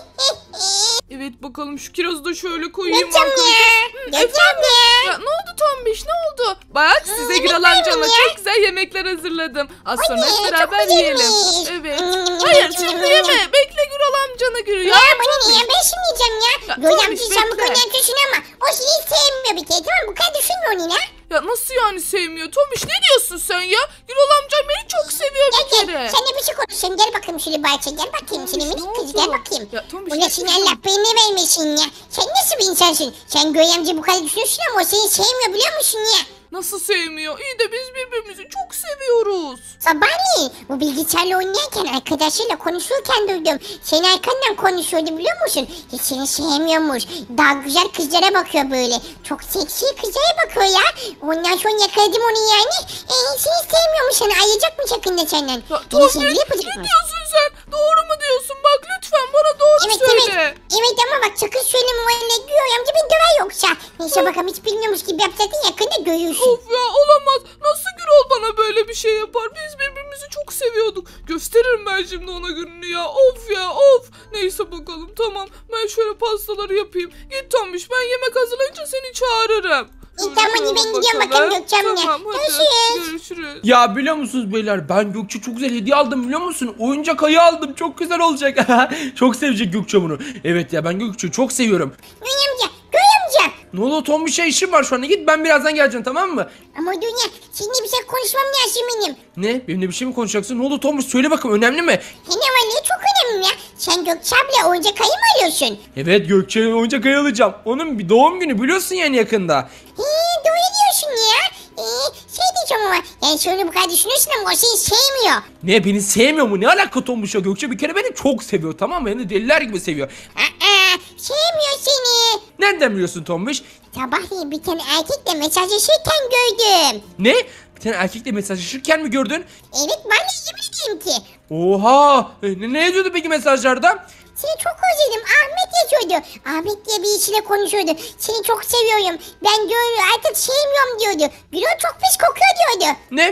Evet bakalım şu kirazı da şöyle koyayım Gökçem arkadaşlar. ya. Hı, Gökçem efendim? ya. Ya, ne oldu Tombiş, ne oldu? Bak size yemek Gürol var mı amcamla ya? çok güzel yemekler hazırladım. Az sonra Anne, hep çok beraber güzelmiş. yiyelim. Evet. Mm, mm, Hayır mm, şimdi mm, yeme. Bekle Gürol amcana Gürol. Ya bana ne ya, ben şimdi yiyeceğim ya. Ya, Göğe Tombiş, amca sen bu bekle. konudan düşün ama o seni sevmiyor bir kere, tamam mı? Bu kadar düşünme onu ya. Ya nasıl yani sevmiyor? Tombiş ne diyorsun sen ya? Gürol amcam beni çok seviyor bir Gel kere. gel. Seninle bir şey konuşayım. Gel bakayım şöyle bahçe. Gel bakayım. Seni Tombiş, minik ne kız oldu? gel bakayım. Ya, Tombiş, Bu ne ne seni diyorsun? Allah beynine vermesin ya. Sen nasıl bir insansın? Sen Göğe amca bu kadar düşünüyorsun ama o seni sevmiyor biliyor musun ya? Nasıl sevmiyor? İyi de biz birbirimizi çok seviyoruz. Sabahleyin bu bilgisayarla oynarken arkadaşıyla konuşurken duydum. Senin arkandan konuşuyordu biliyor musun? Hiç seni sevmiyormuş. Daha güzel kızlara bakıyor böyle. Çok seksi kızlara bakıyor ya. Ondan sonra yakaladım onu yani. E, seni sevmiyormuş, hani ayıracak mı yakında senden? Ya, Beni Tombiş sevgili ne yapacakmış. diyorsun sen? Doğru mu diyorsun? Bak lütfen bana doğru Evet söyle. evet. Evet ama bak sakın söyleme, o eline Göğe amca beni döver yoksa. Neyse bakalım hiç bilmiyormuş gibi yapacaksın, yakında görürsün. Of ya olamaz. Nasıl Gürol bana böyle bir şey yapar? Biz birbirimizi çok seviyorduk. Gösteririm ben şimdi ona gününü ya. Of ya of. Neyse bakalım tamam. Ben şöyle pastaları yapayım. Git Tombiş, ben yemek hazırlayınca seni çağırırım. İyi, tamam, hadi ben gidiyorum bakalım Gökçem'le. Tamam hadi. Görüşürüz. Görüşürüz. Ya biliyor musunuz beyler, ben Gökçe çok güzel hediye aldım biliyor musun? Oyuncak ayı aldım, çok güzel olacak. Çok sevecek Gökçe bunu. Evet ya, ben Gökçe'yi çok seviyorum. Göğe amca, Göğe amca. Ne oldu Tom, bir şey işim var şu anda, git, ben birazdan geleceğim tamam mı? Ama dünya, seninle bir şey konuşmam lazım benim. Ne? Benimle bir şey mi konuşacaksın? Ne oldu Tom, söyle bakalım, önemli mi? He ne var ne, çok önemli ya. Sen Gökçe abla oyuncak ayı mı alıyorsun? Evet, Gökçe'ye oyuncak ayı alacağım. Onun bir doğum günü biliyorsun yani yakında. He doğru diyorsun ya. Ee, şey diyeceğim ama, yani şöyle bu kadar düşünüyorsun ama o seni sevmiyor. Ne, beni sevmiyor mu? Ne alaka Tom'muş ya, Gökçe bir kere beni çok seviyor tamam mı? Beni deliler gibi seviyor. Aa, sevmiyor seni. Nereden biliyorsun Tom'muş? Sabahleyin bir tane erkekle mesajlaşırken gördüm. Ne? Bir tane erkekle mesajlaşırken mi gördün? Evet, ben de yemin ederim ki. Oha! E, Ne, ne yazıyordu peki mesajlarda? Seni çok özledim. Ahmet yazıyordu. Ahmet diye birisiyle konuşuyordu. Seni çok seviyorum. Ben Gürol'u artık sevmiyorum diyordu. Gürol çok pis kokuyor diyordu. Ne?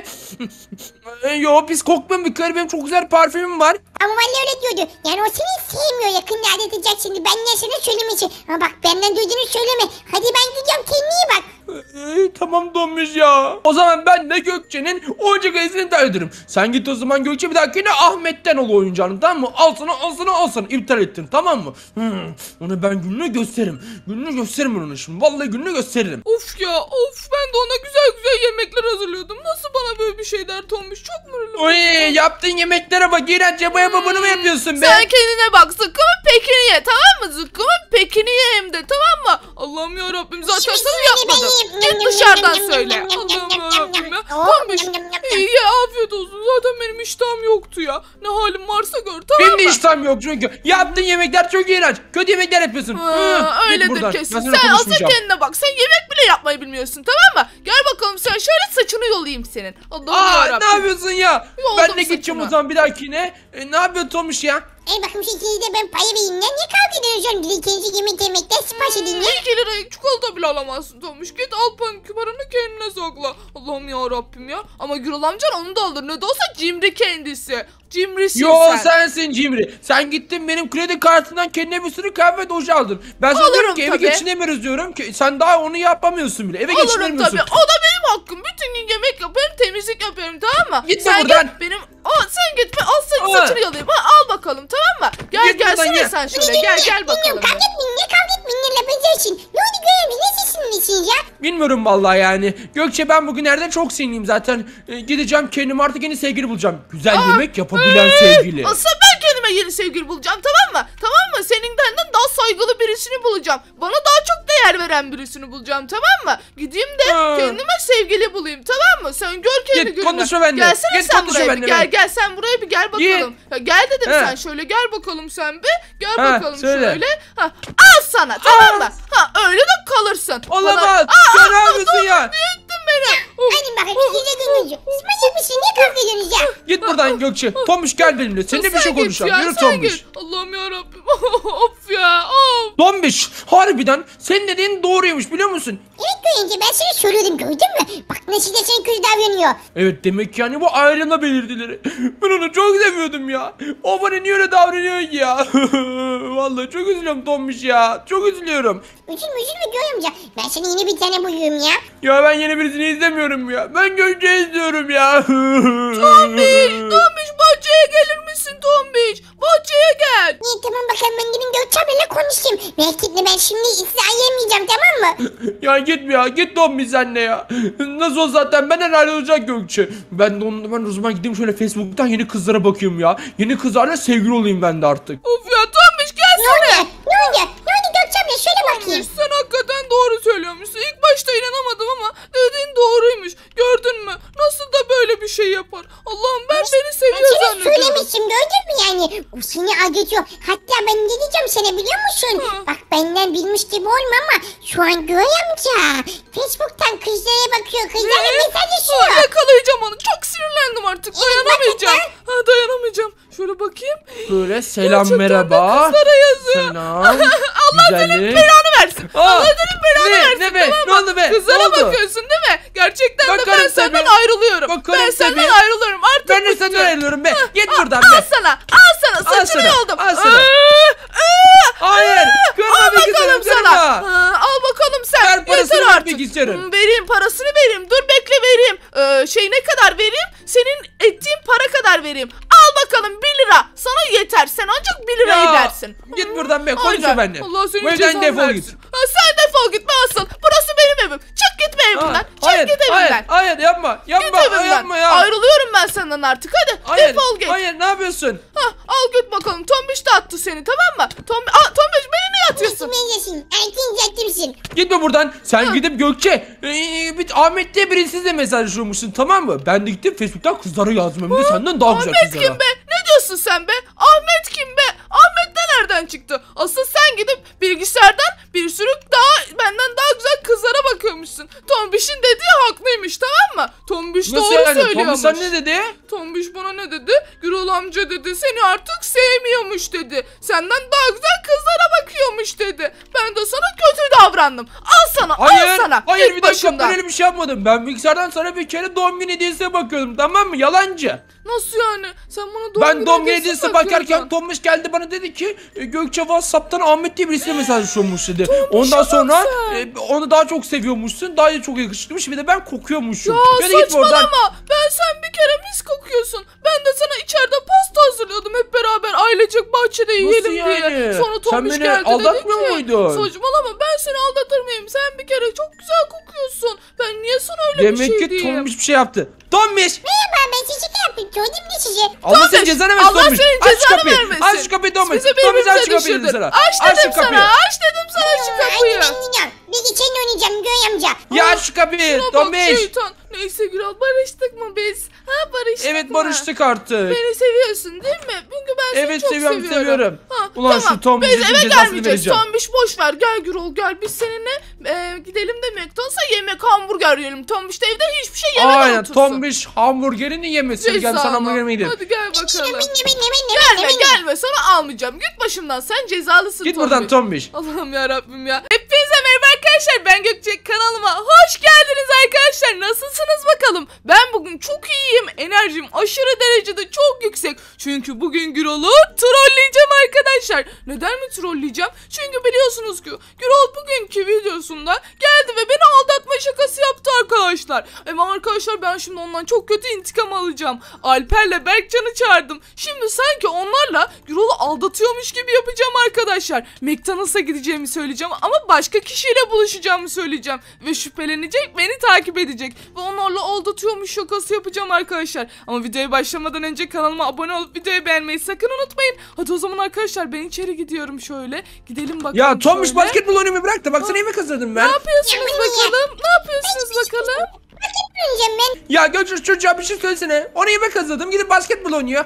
E, Yo, pis kokmuyorum bir kere, benim çok güzel parfümüm var. Ama vallahi öyle diyordu. Yani o seni sevmiyor. Yakında adet edecek şimdi. Ben ne sana söylemeyeceğim. Ama bak, benden duyduğunu söyleme. Hadi ben gidiyorum. Kendine iyi bak. Ee, tamam donmuş ya. O zaman ben de Gökçe'nin oyuncak ayısını iptal ederim. Sen git o zaman Gökçe, bir dahakine Ahmet'ten ol oyuncağını, tamam mı? Al sana al sana al sana, iptal ettin tamam mı? Hmm, onu ben gününü gösteririm. Gününü gösteririm onu şimdi. Vallahi gününü gösteririm. Of ya of, ben de ona güzel güzel yemekler hazırlıyordum. Nasıl bana böyle bir şey der Tombiş? Çok mu? Oy, yaptığın yemeklere bak, iğrenç yabaya babanı mı yapıyorsun be? Sen kendine bak, zıkkımın pekini ye tamam mı? Zıkkımın pekini ye hem de, tamam mı? Allah'ım yarabbim, zaten Şimdi sana söyle yapmadım. ben yiyeyim. Git dışarıdan söyle. Allah'ım yarabbim ya. Tombiş iyi ye, afiyet olsun. Zaten benim iştahım yoktu ya. Ne halim varsa gör tamam Benim mı? de iştahım yok çünkü. Yaptığın yemekler çok iğrenç. Kötü yemekler yapıyorsun. Ha, Hı, git öyledir buradan. kesin. Ben seninle Sen asıl konuşmayacağım. kendine bak. Sen yemek bile yapmayı bilmiyorsun tamam mı? Gel bakalım, sen şöyle saçını yolayayım senin. Allah'ım Aa, yarabbim. ne yapıyorsun ya? Yoldum Ben de gideceğim saçını. o zaman bir dahakine. E, ne yapıyorsun Tomuş ya? Ey bakayım şu ikinizi de ben paya vereyim. Niye kavga ediyorsun? Bir ikinci yemek yemekten sipariş edin ya. iki liraya çikolata bile alamazsın Tomuş. Git al paranı kendine sakla. Allah'ım ya Rabbim ya. Ama Gürol amcan onu da alır. Ne de olsa cimri kendisi. Cimrisin Yo, sen. sensin cimri. Sen gittin benim kredi kartından kendine bir sürü kahve doju aldın. Ben sana Alırım diyorum ki evi tabii. geçinemiyoruz diyorum ki sen daha onu yapamıyorsun bile. Eve Alırım geçinemiyorsun. tabii. O da benim hakkım. Bütün gün yemek yapıyorum, temizlik yapıyorum tamam mı? Git sen buradan. Git benim... Aa, sen git, ben al senin Aa. saçını yalayayım. Ha, al bakalım. bakalım, tamam mı? Gel Git buradan, gelsene gel. sen şöyle, gel gel bakalım. Bilmiyorum, kavga etmeyin, ne kavga etmeyin, ne yapacaksın? Ne oldu Göğe amca, ne sesindesin ya? Bilmiyorum vallahi yani. Gökçe ben bugünlerde çok sinirliyim zaten. Ee, gideceğim kendim artık yeni sevgili bulacağım. Güzel yemek yapabilen sevgili. Asıl ben kendime yeni sevgili bulacağım, tamam mı? Tamam mı? Senin benden daha saygılı birisini bulacağım. Bana daha çok değer veren birisini bulacağım, tamam mı? Gideyim de Ha. kendime sevgili bulayım, tamam mı? Sen gör kendi Git, gününü. konuşma benimle. Gelsene Git, sen konuşma buraya bir. benimle Gel ben. gel sen buraya bir gel bakalım. Ya, gel dedim He. sen şöyle gel bakalım sen bir. Gel Ha, bakalım söyle. şöyle. Ha, al sana, tamam mı? Ha, öyle de kalırsın. Olamaz. Bana- Sen ne yapıyorsun ya? Büyüttün beni. Of. Hadi bakayım, size dönücü. Siz manyak mısın, ne kavga ediyorsunuz ya? Git buradan Gökçe. Tomuş gel benimle. Seninle bir Sen şey git konuşacağım. ya, Yürü sen Tomuş. git. Allah'ım yarabbim. Of ya of. Tombiş harbiden senin dediğin doğruymuş biliyor musun? Evet Göğe amca, ben sana söylüyordum, gördün mü? Bak nasıl da senin kötü davranıyor. Evet demek ki yani bu ayrılma belirtileri. Ben onu çok seviyordum ya. O bana niye öyle davranıyor ki ya? Vallahi çok üzülüyorum Tombiş ya. Çok üzülüyorum. Üzülme üzülme Göğe amca. Ben sana yeni bir tane buluyorum ya. Ya ben yeni birisini izlemiyorum ya. Ben Gökçe izliyorum ya. Tombiş, Tombiş bahçeye gelir misin Tombiş? Bahçeye gel. İyi tamam bakalım, ben gidin Gökçe ablayla konuşayım. Belki de ben şimdi sizi ayırmayacağım, tamam mı? Ya git ya git Tombiş sen de ya. Nasıl olsa zaten ben herhalde olacak Gökçe. Ben de onun, ben o zaman gideyim şöyle Facebook'tan yeni kızlara bakıyorum ya. Yeni kızlarla sevgili olayım ben de artık. Of ya Tombiş Ne gelsene. oldu? Ne oldu? Ne oldu Gökçe abla? Şöyle bakayım. Tombiş sen hakikaten doğru söylüyormuşsun. İlk başta inanamadım ama dediğin doğruymuş. Gördün mü? Nasıl da böyle bir şey yapar? Allah'ım ben beni Ben seviyor sana zannediyorum. söylemişim, gördün mü yani? O seni aldatıyor. Hatta ben ne diyeceğim sana biliyor musun? Ha. Bak benden bilmiş gibi olma ama şu an Göğe amca Facebook'tan kızlara bakıyor. Kızlarla Aa, mesajlaşıyor. yakalayacağım onu. Çok sinirlendim artık. Evet, Dayanamayacağım. bak Ha, dayanamayacağım. Şöyle bakayım. Böyle selam Gerçekten de merhaba. kızlara yazıyor. Selam. Allah senin belanı versin. Aa, Allah senin belanı ne, versin. ne be? Tamam Ne mı? oldu be? Kızlara Ne oldu? bakıyorsun değil mi? Gerçekten de Bakarım ben senden tabii. ayrılıyorum. Bakarım ben senden tabii. ayrılıyorum. Artık Ben de bitti. senden ayrılıyorum be. Git Al- buradan Al be. sana. Al sana. Al Saçını sana, yoldum. al sana. Aa, aa, Hayır. aa. Kırma Al bilgisayarım, bakalım sana. kırma. Ha, al bakalım sen. Ver parasını, Yeter ver artık. bilgisayarın. Hmm, vereyim parasını vereyim. Dur bekle vereyim. Ee, şey ne kadar vereyim? Senin ettiğin para kadar vereyim. Al bakalım bir lira. Sana yeter. Sen ancak bir lira Ya, edersin. git buradan be, konuşma Aynen. benimle. Allah senin Bu evden cezanı defol versin. git. Ha, sen defol gitme asıl. Burası benim evim. Çık gitme evimden. Ha, Çık hayır, git hayır, evimden. hayır yapma. Git Yapma, evimden. yapma ya. Ayrılıyorum ben senden artık. Hadi Hayır, defol git. hayır ne yapıyorsun? Hah, al git bakalım. Tombiş de attı seni, tamam mı? Tom Aa, Tombiş beni niye atıyorsun? Benzesin. Erkin caddimsin. Gitme buradan. Sen gidip Gökçe, ee, bir Ahmet diye birisiyle mesajlaşıyormuşsun, tamam mı? Ben de gittim Facebook'tan kızlara yazdım, hem de senden daha güzel Ahmet kızlara. kim be? Ne diyorsun sen be? Ahmet kim be? Ahmet de nereden çıktı? Asıl sen gidip bilgisayardan bir sürü daha benden daha güzel kızlara bakıyormuşsun. Tombiş'in dediği haklıymış, tamam mı? Tombiş Nasıl doğru yani? söylüyormuş. Tombiş sen ne dedi? Tombiş bana ne dedi? Gürol amca dedi seni artık sevmiyormuş dedi. Senden daha güzel kızlara bakıyormuş dedi. Ben de sana kötü davrandım. Al sana, Hayır, al sana. hayır Git bir dakika, başımdan. ben öyle bir şey yapmadım. Ben bilgisayardan sana bir kere doğum günü hediyesine bakıyordum, tamam mı? Yalancı. Nasıl yani? Sen bana doğum Ben günü doğum günü hediyesi hediyesine bakıyordun. bakarken Tombiş geldi bana dedi ki e, Gökçe WhatsApp'tan Ahmet diye birisiyle mesajlaşıyormuş dedi. Ondan sonra sen. e, onu daha çok seviyormuşsun. Daha çok yakışıklıymış, bir de ben kokuyormuşum. Ya Hadi git buradan. saçmalama. Ben sen bir kere mis kokuyorsun. Ben de sana içeride pasta hazırlıyordum hep beraber ailecek bahçede yiyelim yani? diye. Sonra Sen Tombiş beni geldi aldatmıyor dedi ki. muydun? Saçmalama, ben seni aldatır mıyım? Sen bir kere çok güzel kokuyorsun. Ben niye sana öyle Demek bir şey ki diyeyim? Tombiş bir şey yaptı. Tombiş! Merhaba, ben sizi şaka yaptım. Gördün mü sizi? Allah senin cezanı versin Allah Tombiş. senin Aç şu cezanı kapıyı. vermesin. Aç şu kapıyı Tombiş. Bizi Tombiş aç şu birbirimize kapıyı dedim düşürdün. sana. Aç Aç dedim şu kapıyı. sana. Aç dedim sana şu kapıyı. Hadi ben gidiyorum. Bir geçen oynayacağım Göğe amca. Ya aç şu kapıyı Şuna bak Tombiş. şeytan. Neyse Gürol, barıştık mı biz? Ha barıştık Evet mı? barıştık artık. Beni seviyorsun değil mi? Çünkü ben seni Evet, çok seviyorum, seviyorum. seviyorum. Ha, Ulan şu Tombiş'in Biz eve cezasını gelmeyeceğiz. vereceğim. Tombiş boş ver. Gel Gürol gel. Biz seninle e, gidelim de McDonald's'a yemek hamburger yiyelim. Tombiş de evde hiçbir şey yemeden Aynen otursun. Tombiş hamburgerini yemesin. Gel Ceza sana ama. hamburger yedim. Hadi gel Benim, bakalım. benim, benim, benim, Gelme benim. gelme, sana almayacağım. Git başımdan, sen cezalısın Git Tombiş. buradan Tombiş. Allah'ım ya Rabbim ya. Hepinize merhaba arkadaşlar, ben Gökçe, kanalıma hoş geldiniz arkadaşlar. Nasılsınız bakalım? Ben bugün çok iyiyim. Enerjim aşırı derecede çok yüksek. Çünkü bugün Gürol'u trolleyeceğim arkadaşlar. arkadaşlar. Neden mi trolleyeceğim? Çünkü biliyorsunuz ki Gürol bugünkü videosunda geldi ve beni aldatma şakası yaptı arkadaşlar. Ama arkadaşlar ben şimdi ondan çok kötü intikam alacağım. Alper'le Berkcan'ı çağırdım. Şimdi sanki onlarla Gürol'u aldatıyormuş gibi yapacağım arkadaşlar. McDonald's'a gideceğimi söyleyeceğim ama başka kişiyle buluşacağımı söyleyeceğim. Ve şüphelenecek, beni takip edecek. Ve onlarla aldatıyormuş şakası yapacağım arkadaşlar. Ama videoya başlamadan önce kanalıma abone olup videoyu beğenmeyi sakın unutmayın. Hadi o zaman arkadaşlar ben içeri gidiyorum şöyle. Gidelim bakalım. Ya Tombiş şöyle. basketbol oynamayı bırak da baksana yemek hazırladım ben. Ne yapıyorsunuz bakalım? Ne yapıyorsunuz bakalım? Oynayacağım ben. Ya Gökçe çocuğa bir şey söylesene. Ona yemek hazırladım gidip basketbol oynuyor.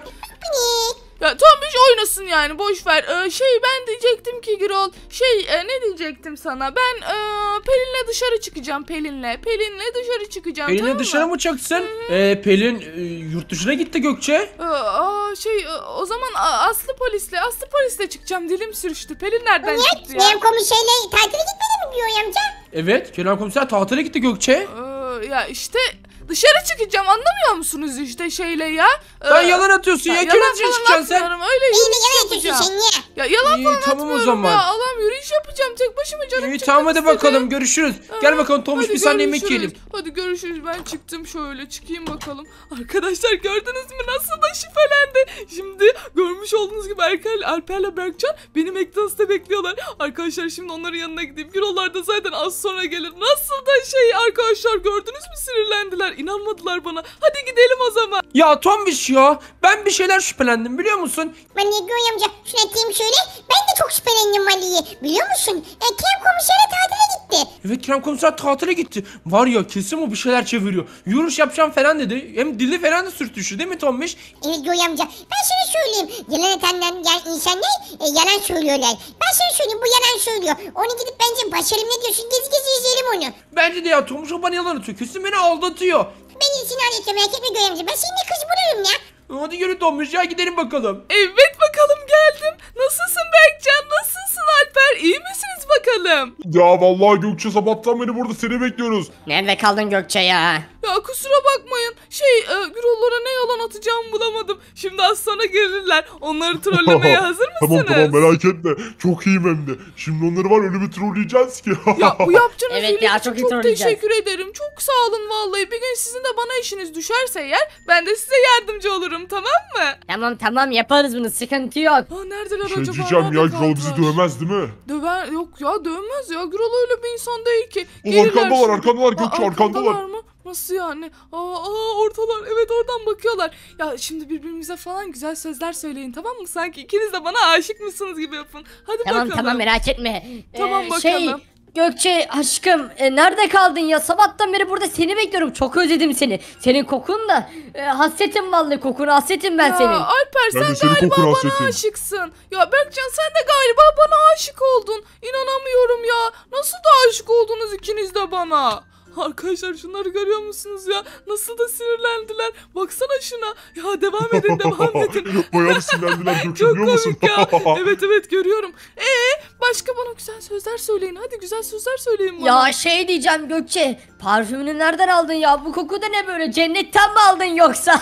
Ya Tombiş oynasın yani boş ver. Ee, şey ben diyecektim ki Gürol. Şey e, ne diyecektim sana? Ben e, Pelin'le dışarı çıkacağım Pelin'le. Pelin'le dışarı çıkacağım. Pelin'le tamam dışarı mı? mı çıksın? Ee, Pelin e, yurt dışına gitti Gökçe. Ee, aa, şey e, o zaman a, Aslı polisle Aslı polisle çıkacağım. Dilim sürçtü. Pelin nereden çıktı ya? Benim komiserle tatile gitmedi mi diyor amca? Evet Kenan komiser tatile gitti Gökçe. Ee, ya işte dışarı çıkacağım anlamıyor musunuz işte şeyle ya? Ee, Sen yalan atıyorsun ya. ya Kimin yalan dışarı falan çıkacaksın sen? atmıyorum. Öyle İyi de yürüyüş yalan atıyorsun yapacağım. sen niye? Ya yalan İyi, falan tamam o atmıyorum zaman. ya. Allah'ım yürüyüş yapacağım tek başıma canım İyi çıkmak tamam hadi istedi. bakalım görüşürüz. Gel bakalım Tomuş Hadi bir seninle yemek görüşürüz. yiyelim. Hadi görüşürüz. Ben çıktım şöyle çıkayım bakalım. Arkadaşlar gördünüz mü nasıl da şüphelendi. Şimdi görmüş olduğunuz gibi Alper, Alper'le Berkcan beni McDonald's'ta bekliyorlar. Arkadaşlar şimdi onların yanına gideyim. Gürollar da zaten az sonra gelir. Nasıl da şey arkadaşlar gördünüz mü sinirlendiler. İnanmadılar bana. Hadi gidelim o zaman. Ya Tombiş ya ben bir şeyler şüphelendim biliyor musun? Ben ne diyor amca? Şuna atayım şöyle. Ben de çok şüphelendim Ali'ye. Biliyor musun? E, Kerem komiserle tatile gitti. Evet Kerem komiser tatile gitti. Var ya kesin o bir şeyler çeviriyor. Yürüyüş yapacağım falan dedi. Hem dili falan da sürtüştü değil mi Tombiş? Evet diyor amca. Ben sana söyleyeyim. Yalan atanlar yani insanlar e, yalan söylüyorlar. Ben sana söyleyeyim bu yalan söylüyor. Onu gidip bence başarım ne diyorsun? Gezi gezi izleyelim onu. Bence de ya Tomuş o bana yalan atıyor. Kesin beni aldatıyor. Ben iyisini anlatacağım. Merak etme diyor amca. Ben seninle kız bulurum ya. Hadi yürü Tomuş ya gidelim bakalım. Evet bakalım geldim. Nasılsın Berkcan? Nasılsın Alper? İyi misiniz bakalım? Ya vallahi Gökçe sabahtan beri burada seni bekliyoruz. Nerede kaldın Gökçe ya? Ya kusura bakmayın. Şey e, Gürollara ne yalan atacağımı bulamadım. Şimdi az sonra gelirler. Onları trollemeye hazır mısınız? Tamam tamam merak etme. Çok iyiyim hem de. Şimdi onları var öyle bir trolleyeceğiz ki. Ya bu yaptığınız Evet iyilik ya, için çok iyi çok trolleyeceğiz. teşekkür ederim. Çok sağ olun vallahi. Bir gün sizin de bana işiniz düşerse eğer ben de size yardımcı olurum tamam mı? Tamam tamam yaparız bunu, sıkıntı yok. Aa neredeler Şey acaba? diyeceğim ya Nerede Gürol bizi kaldılar? dövmez değil mi? Döver yok ya dövmez ya. Gürol öyle bir insan değil ki. O Gelirler arkandalar, şimdi. arkandalar Aa, Gökçe, arkandalar. mı? Nasıl yani? Aa, aa ortalar. Evet oradan bakıyorlar. Ya şimdi birbirimize falan güzel sözler söyleyin tamam mı? Sanki ikiniz de bana aşık mısınız gibi yapın. Hadi Tamam bakalım. tamam merak etme. Tamam, Ee, Şey bakalım. Gökçe aşkım e, nerede kaldın ya? Sabahtan beri burada seni bekliyorum. Çok özledim seni. Senin kokun da e, hasretim vallahi, kokuna hasretim ben Ya senin. Alper Ben sen de senin galiba kokuna bana hasretim. aşıksın. Ya Berkcan sen de galiba bana aşık oldun. İnanamıyorum ya. Nasıl da aşık oldunuz ikiniz de bana? Arkadaşlar şunları görüyor musunuz ya? Nasıl da sinirlendiler. Baksana şuna. Ya devam edin devam edin. Bayağı bir sinirlendiler Gökçe Çok biliyor musun? komik ya. Evet evet görüyorum. Ee başka bana güzel sözler söyleyin. Hadi güzel sözler söyleyin bana. Ya şey diyeceğim Gökçe, parfümünü nereden aldın ya? Bu koku da ne böyle? Cennetten mi aldın yoksa?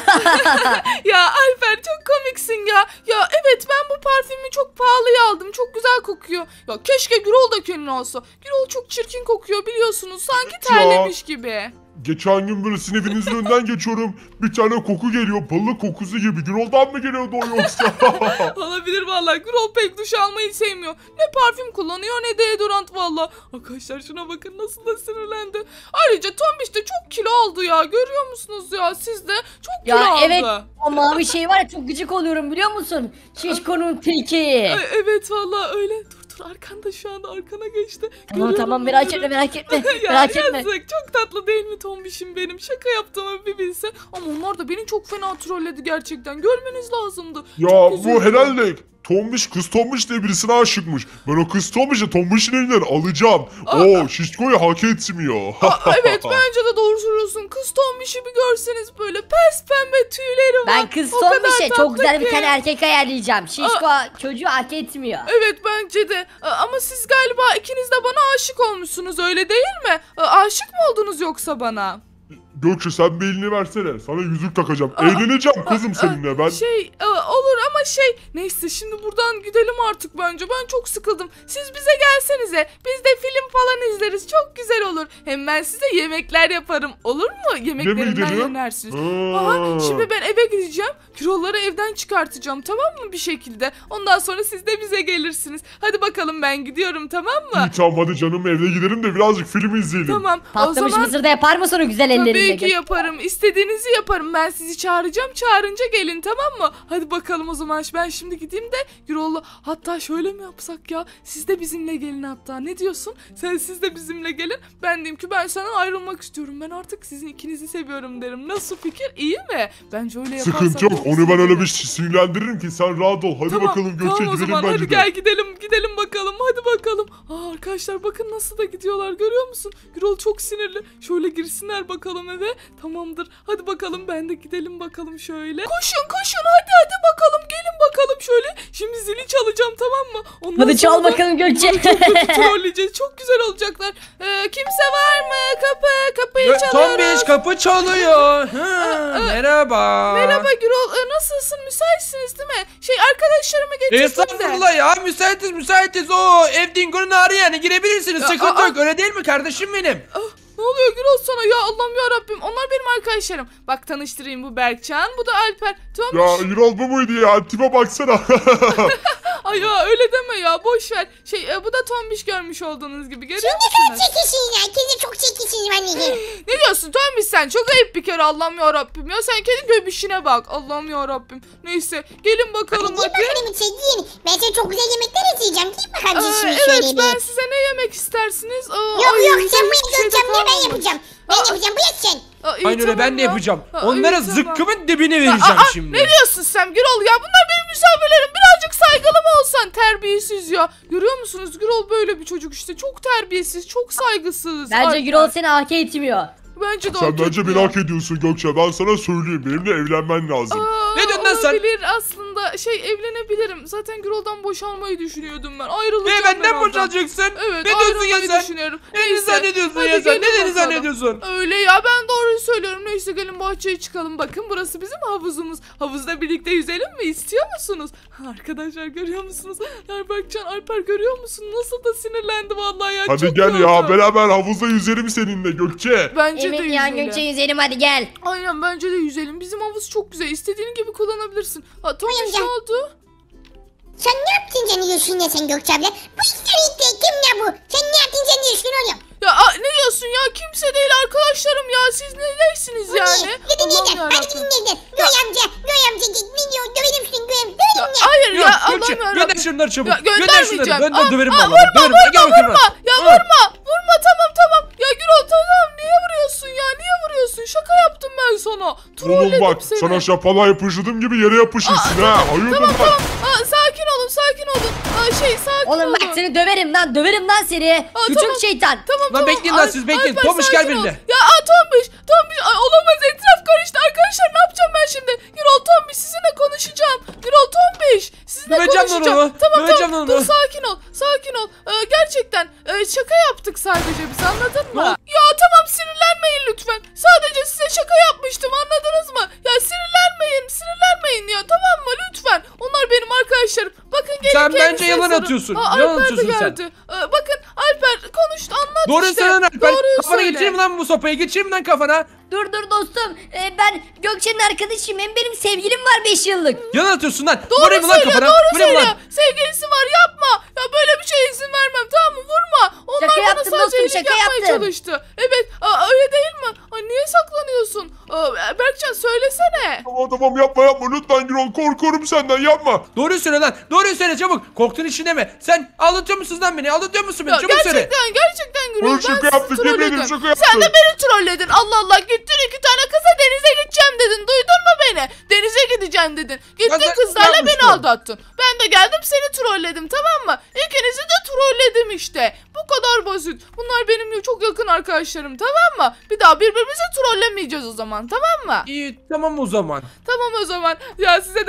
Ya Alper çok komiksin ya. Ya evet ben bu parfümü çok pahalıya aldım. Çok güzel kokuyor. Ya keşke Gürol da kendine olsa. Gürol çok çirkin kokuyor biliyorsunuz. Sanki terlemiş gibi. Geçen gün böyle sizin evinizin önünden geçiyorum. Bir tane koku geliyor. Balık kokusu gibi. Gürol'dan mı geliyordu o yoksa? Olabilir vallahi. Gürol pek duş almayı sevmiyor. Ne parfüm kullanıyor ne deodorant vallahi. Arkadaşlar şuna bakın nasıl da sinirlendi. Ayrıca Tombiş de çok kilo aldı ya. Görüyor musunuz ya siz de? Çok kilo Ya aldı. evet, o mavi şey var ya, çok gıcık oluyorum biliyor musun? Şişkonun tilki. Ay, evet vallahi öyle. Dur dur arkanda şu anda arkana geçti. Tamam Görüyorum tamam merak onları. etme merak etme. Ya merak etme. yazık çok tatlı değil mi Tombiş'im benim? Şaka yaptığımı bir bilse. Ama onlar da beni çok fena trolledi gerçekten. Görmeniz lazımdı. Ya Çok bu üzüldüm. helallik. Tombiş kız Tombiş diye birisine aşıkmış. Ben o kız Tombiş'i Tombiş'in elinden alacağım. O şişkoyu hak etmiyor. Aa, evet bence de doğru söylüyorsun. Kız Tombiş'i bir görseniz böyle pes pembe tüyleri var. Ben kız O kadar Tombiş'e tatlı çok güzel bir ki. tane erkek ayarlayacağım. Şişko çocuğu hak etmiyor. Evet bence de. Aa, ama siz galiba ikiniz de bana aşık olmuşsunuz öyle değil mi? Aa, aşık mı oldunuz yoksa bana? Gökçe sen bir elini versene. Sana yüzük takacağım. Eğleneceğim kızım seninle ben. Şey e, olur ama şey neyse şimdi buradan gidelim artık bence. Ben çok sıkıldım. Siz bize gelsenize. Biz de film falan izleriz. Çok güzel olur. Hem ben size yemekler yaparım. Olur mu? Yemeklerimden gidelim? yenersiniz. Ha. Aha, şimdi ben eve gideceğim. Gürolları evden çıkartacağım, tamam mı, bir şekilde. Ondan sonra siz de bize gelirsiniz. Hadi bakalım ben gidiyorum, tamam mı? İyi tamam hadi canım evde gidelim de birazcık film izleyelim. Tamam. O Patlamış zaman mısır da yapar mısın o güzel ellerinle? tabii ki Gökçe? yaparım. İstediğinizi yaparım. Ben sizi çağıracağım. Çağırınca gelin, tamam mı? Hadi bakalım o zaman. Ben şimdi gideyim de Gürol'la, hatta şöyle mi yapsak ya? Siz de bizimle gelin hatta. Ne diyorsun? Sen siz de bizimle gelin. Ben diyeyim ki ben sana ayrılmak istiyorum. Ben artık sizin ikinizi seviyorum derim. Nasıl fikir? İyi mi? Bence öyle yaparsak. Sıkıntı yok. çok Onu ben öyle sevinirim. bir sinirlendiririm ki sen rahat ol. Hadi Tamam, bakalım Gökçe tamam o gidelim zaman bence hadi de. gel gidelim gidelim bakalım, hadi bakalım. Aa, arkadaşlar bakın nasıl da gidiyorlar, görüyor musun? Gürol çok sinirli. Şöyle girsinler bakalım eve. Tamamdır, hadi bakalım ben de gidelim bakalım şöyle. Koşun koşun, hadi hadi bakalım, gelin bakalım şöyle. Şimdi zili çalacağım, tamam mı? Ondan Hadi çal sonra da bakalım Gökçe. onları çok kötü trolleyeceğiz, çok güzel olacaklar. Ee, kimse var mı? Kapı kapıyı çalıyorum. Tombiş kapı çalıyor. Hı, merhaba. Merhaba Gürol, Ee, nasılsın, müsaitsiniz değil mi? Şey, arkadaşlarımı getirdim de. Estağfurullah ya, müsaitiz müsaitiz. O ev dingonun ağrı yani, girebilirsiniz. Ya, Sıkıntı aa. yok, öyle değil mi kardeşim benim? Ah, ne oluyor Gürol sana ya, Allah'ım ya Rabbim. Onlar benim arkadaşlarım. Bak tanıştırayım, bu Berkcan, bu da Alper. Tamam. Ya Yürol bu muydu ya? Tipe baksana. Ay ya öyle deme ya, boş ver. Şey e, bu da Tombiş, görmüş olduğunuz gibi, görüyor Ne kadar musunuz? çekişiniz ya. Kedi çok çekişiniz anneciğim. Ne diyorsun Tombiş sen? Çok ayıp bir kere, Allah'ım ya Rabbim. Ya sen kendi göbüşüne bak. Allah'ım ya Rabbim. Neyse gelin bakalım Giy hadi. bakalım içeri giyin. Ben sana çok güzel yemekler yiyeceğim. Giy bakalım Aa, şimdi evet şöyle bir. ben size ne yemek istersiniz? Aa, Yok ay, yok güzel sen bu hiçbir şey de yapacağım ne ben kalmamış. yapacağım. Ben Aa. yapacağım bu yap sen. Aa, iyi, Aynen öyle, ben tamam de ya. yapacağım. Aa, Onlara iyi, tamam. zıkkımın dibini vereceğim Aa, şimdi. ne diyorsun sen Gürol ya? Bunlar benim misafirlerim. Birazcık saygılı mı olsan, terbiyesiz ya. Görüyor musunuz? Gürol böyle bir çocuk işte. Çok terbiyesiz, çok saygısız. Bence Alper. Gürol seni hak etmiyor. Bence de Sen hak bence etmiyor. beni hak ediyorsun Gökçe. Ben sana söyleyeyim. Benimle evlenmen lazım. Aa, Ne diyorsun lan sen? Olabilir aslında. Şey, evlenebilirim. Zaten Gürol'dan boşanmayı düşünüyordum ben. Ayrılacağım Ne, benden ben ondan. boşalacaksın? Evet, Ne diyorsun ya ayrılmayı sen? düşünüyorum. Ne Neyse, zannediyorsun hadi ya sen? gelin Ne dediğini bakalım. zannediyorsun? Öyle ya, ben doğruyu söylüyorum. Neyse gelin bahçeye çıkalım. Bakın burası bizim havuzumuz. Havuzda birlikte yüzelim mi? İstiyor musunuz? Arkadaşlar görüyor musunuz? Berkcan, Alper görüyor musun? Nasıl da sinirlendi vallahi ya. Hadi Çok gel kötü. ya beraber havuzda yüzerim seninle Gökçe. Bence de Evet ya yüzelim. Gökçe yüzelim hadi gel. Aynen, bence de yüzelim. Bizim havuz çok güzel. İstediğin gibi kullanabilirsin. Ha, Tombiş ne Uyuyacağım. oldu? Sen ne yaptın zannediyorsun ya sen Gökçe abla? Bu isterikte kim ya bu? Sen ne yaptın zannediyorsun oğlum? Ya a, ne diyorsun ya? Kimse değil, arkadaşlarım ya. Siz ne dersiniz yani? Gidin Allah'ım neden? Hadi yarabbim. gidin neden? Göy amca, Göy amca git. Ne diyor? Dövelim seni Göy amca. Dövelim ya. Hayır Yok ya, Gökçe, Allah'ım gönder yarabbim. şunları çabuk. Ya Gönder göndermeyeceğim. şunları. Ben de Aa, döverim aa, vallahi. vurma, Döverim. vurma, Gel bakayım vurma. lan. Ya Aa. vurma. Vurma, tamam tamam. Ya Gürol tamam. Niye vuruyorsun ya? Niye vuruyorsun? Şaka yaptım ben sana. Oğlum Trolledim bak seni. sana şapala yapıştırdığım gibi yere yapışırsın ha. Hayırdır Tamam bak. tamam. Aa, sakin olun, sakin olun. Aa, şey sakin Oğlum olun. bak seni döverim lan döverim lan seni. Aa, Küçük tamam. şeytan. Tamam Lan tamam. bekleyin lan Al- siz, bekleyin. Alper, Tombiş, sakin gel ol. benimle. Ya aa, Tombiş. Tombiş. Ay, olamaz, etraf karıştı. Arkadaşlar ne yapacağım ben şimdi? Gürol, Tombiş sizinle konuşacağım. Gürol, Tombiş sizinle Döveceğim lan konuşacağım. onu, Tamam döveceğim tamam. lan onu. Dur sakin ol. Sakin ol. Ee, gerçekten e, şaka yaptık sadece biz, anladın mı? Ya tamam, sinirlenmeyin lütfen. Sadece size şaka yapmıştım, anladınız mı? Ya sinirlenmeyin. Sinirlenmeyin ya, tamam mı? Lütfen. Onlar benim arkadaşlarım. Bakın gelin Sen gelin, bence size yalan sorun. atıyorsun. Aa, Yalan Alper de atıyorsun sen. geldi. Ee, bakın Alper konuştu, anlat Doğru işte. söyle lan Alper. Doğruyu Kafana söyle. geçireyim lan bu sopayı. Geçireyim lan kafana. Dur dur dostum. Ee, ben Gökçe'nin arkadaşıyım. Hem benim sevgilim var beş yıllık. Yalan atıyorsun lan. Doğru Vurayım lan söylüyor, kafana. doğru Vurayım söylüyor. lan. Sevgilisi var, yapma. Ya böyle bir şeye izin vermem, tamam mı? Vurma. Onlar Şaka bana yaptım sadece dostum, iyilik şaka yapmaya yaptım. çalıştı. Evet, aa, öyle değil mi? Aa, niye saklanıyorsun? Aa, Berkcan söylesene. Tamam tamam yapma yapma lütfen Gürol korkuyorum senden yapma. Doğruyu söyle lan. Doğruyu söyle çabuk. Korktuğun için deme. Sen aldatıyor musun lan beni? Aldatıyor musun beni? Ya Çabuk söyle. gerçekten gerçekten Gürol, Oğlum ben şaka sizi yaptık, yemin trolledim. ederim şaka yaptık. Sen de beni trolledin. Allah Allah, gittin iki tane kıza denize gideceğim dedin. Duydun mu beni? Denize gideceğim dedin. Gittin Ya sen kızlarla beni yapmıştın. aldattın. Ben de geldim seni trolledim, tamam mı? İkinizi de trolledim işte. Bu kadar basit. Bunlar benim çok yakın arkadaşlarım, tamam mı? Bir daha birbirimizi trollemeyeceğiz o zaman, tamam mı? İyi tamam o zaman. Tamam o zaman. Ya size de çok teşekkür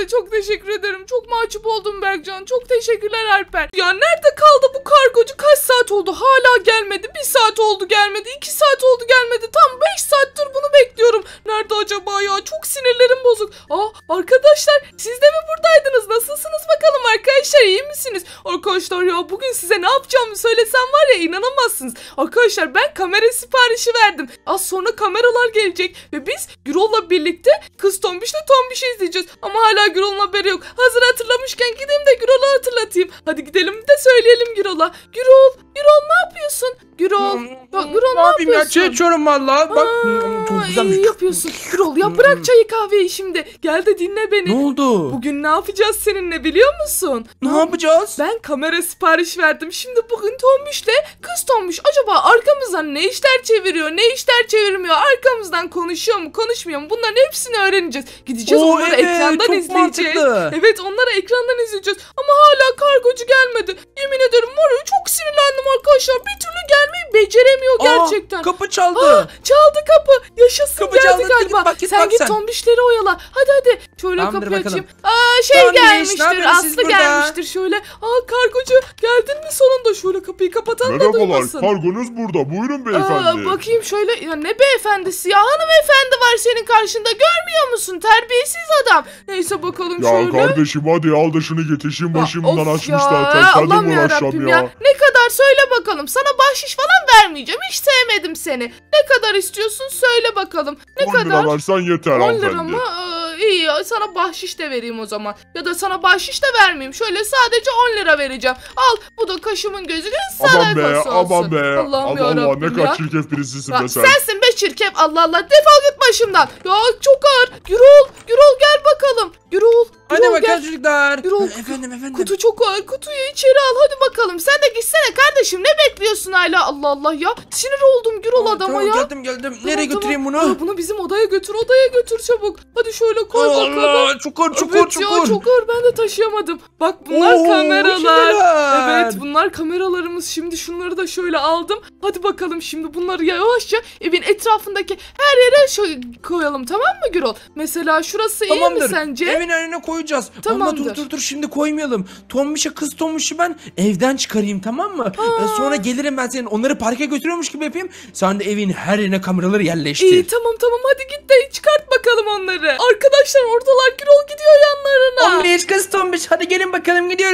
teşekkür ederim. Çok mahcup oldum Berkcan. Çok teşekkürler Alper. Ya nerede kaldı bu kargocu? Kaç saat oldu? Hala gelmedi. Bir saat oldu gelmedi. iki saat oldu gelmedi. Tam beş saattir bunu bekliyorum. Nerede acaba ya? Çok sinirlerim bozuk. Aa arkadaşlar siz de mi buradaydınız? Nasılsınız bakalım arkadaşlar? İyi misiniz? Arkadaşlar ya bugün size ne yapacağımı söylesem var ya inanamazsınız. Arkadaşlar ben kamera siparişi verdim. Az sonra kameralar gelecek ve biz Gürol'la birlikte Kız Tombiş'le Tombiş'i izleyeceğiz. Ama hala Gürol'un haberi yok. Hazır hatırlamışken gideyim de Gürol'a hatırlatayım. Hadi gidelim de söyleyelim Gürol'a. Gürol, Gürol ne yapıyorsun? Gürol, ya Gürol ne, ne yapayım ya? yapıyorsun? Çay içiyorum valla. Bak Aa, çok güzelmiş. iyi yapıyorsun. Gürol ya bırak çayı kahveyi şimdi. Gel de dinle beni. Ne oldu? Bugün ne yapacağız seninle biliyor musun? Ne yapacağız? Ben kamera sipariş verdim. Şimdi bugün Tombiş'le Kız Tombiş acaba arkamızdan ne işler çeviriyor, ne işler çevirmiyor, arkamızdan konuşuyor mu, konuşmuyor mu? Bunların hepsini öğreneceğiz. Gideceğiz Oo, onları evet, ekrandan çok izleyeceğiz. mantıklı. Evet onları ekrandan izleyeceğiz. Ama hala kargocu gelmedi. Yemin ederim var ya çok sinirlendim arkadaşlar. Bir türlü gelmeyi beceremiyor gerçekten. Aa, kapı çaldı. Aa, çaldı kapı. Yaşasın Kapı geldi çaldı. galiba. Git bak, git sen bak git sen. Tombişleri oyala. Hadi hadi. Şöyle Tamamdır, kapıyı bakalım. açayım. Aa şey Tombiş, ne gelmiştir. yapıyorsunuz siz Aslı burada? gelmiştir. Şöyle. Aa kargocu geldin mi sonunda? Şöyle kapıyı kapatalım da Merhabalar, duymasın. kargonuz burada. Buyurun Aa, beyefendi. bakayım şöyle. Ya ne beyefendisi ya? Hanımefendi var senin karşında. Görmüyor musun? Terbiyesiz adam. Neyse bakalım Ya şöyle. kardeşim hadi al da şunu getir. Şimdi Ya, başımdan of açmış ya, zaten. Allah'ım Kendim yarabbim uğraşacağım ya. ya. Ne kadar söyle bakalım. Sana bahşiş falan vermeyeceğim. Hiç sevmedim seni. Ne kadar istiyorsun söyle bakalım. Ne on kadar? lira versen yeter on hanımefendi. lira mı? Ee, iyi sana bahşiş de vereyim o zaman. Ya da sana bahşiş de vermeyeyim. Şöyle sadece on lira vereceğim. Al bu da kaşımın gözü Aman be sadakası olsun. aman be. Allah'ım Allah Allah ne yarabbim kadar ya. çirkef birisisin Ya be sen. sensin be çirkef. Allah Allah defol git başımdan. Ya çok ağır. Gürol, Gürol gel bakalım. Gürol, Hadi Gürol bakalım gel. çocuklar. Gürol, Efendim efendim. Kutu çok ağır. Kutuyu içeri al. Hadi bakalım. Sen de gitsene kardeşim. Ne bekliyorsun hala? Allah Allah ya. Sinir oldum Gürol Aa, adama tamam, ya. Geldim geldim. Tamam, Nereye tamam. götüreyim bunu? Aa, bunu bizim odaya götür. Odaya götür çabuk. Hadi şöyle koy bakalım. Allah çukur çukur Evet çukur. ya çok ağır ben de taşıyamadım. Bak bunlar Oo, kameralar. şeyler. Evet bunlar kameralarımız. Şimdi şunları da şöyle aldım. Hadi bakalım şimdi bunları yavaşça evin etrafındaki her yere şöyle koyalım tamam mı Gürol? Mesela şurası iyi mi Tamamdır. sence? Evin önüne koyacağız. Ama Tamamdır. dur dur dur şimdi koymayalım. Tombiş'e kız Tombiş'i ben evden çıkarayım tamam mı? Ee, sonra gelirim ben senin onları parka götürüyormuş gibi yapayım. Sen de evin her yerine kameraları yerleştir. İyi tamam tamam hadi git de çıkart bakalım onları. Arkadaşlar oradalar Gürol gidiyor yanlarına. Tombiş kız Tombiş hadi gelin bakalım gidiyoruz.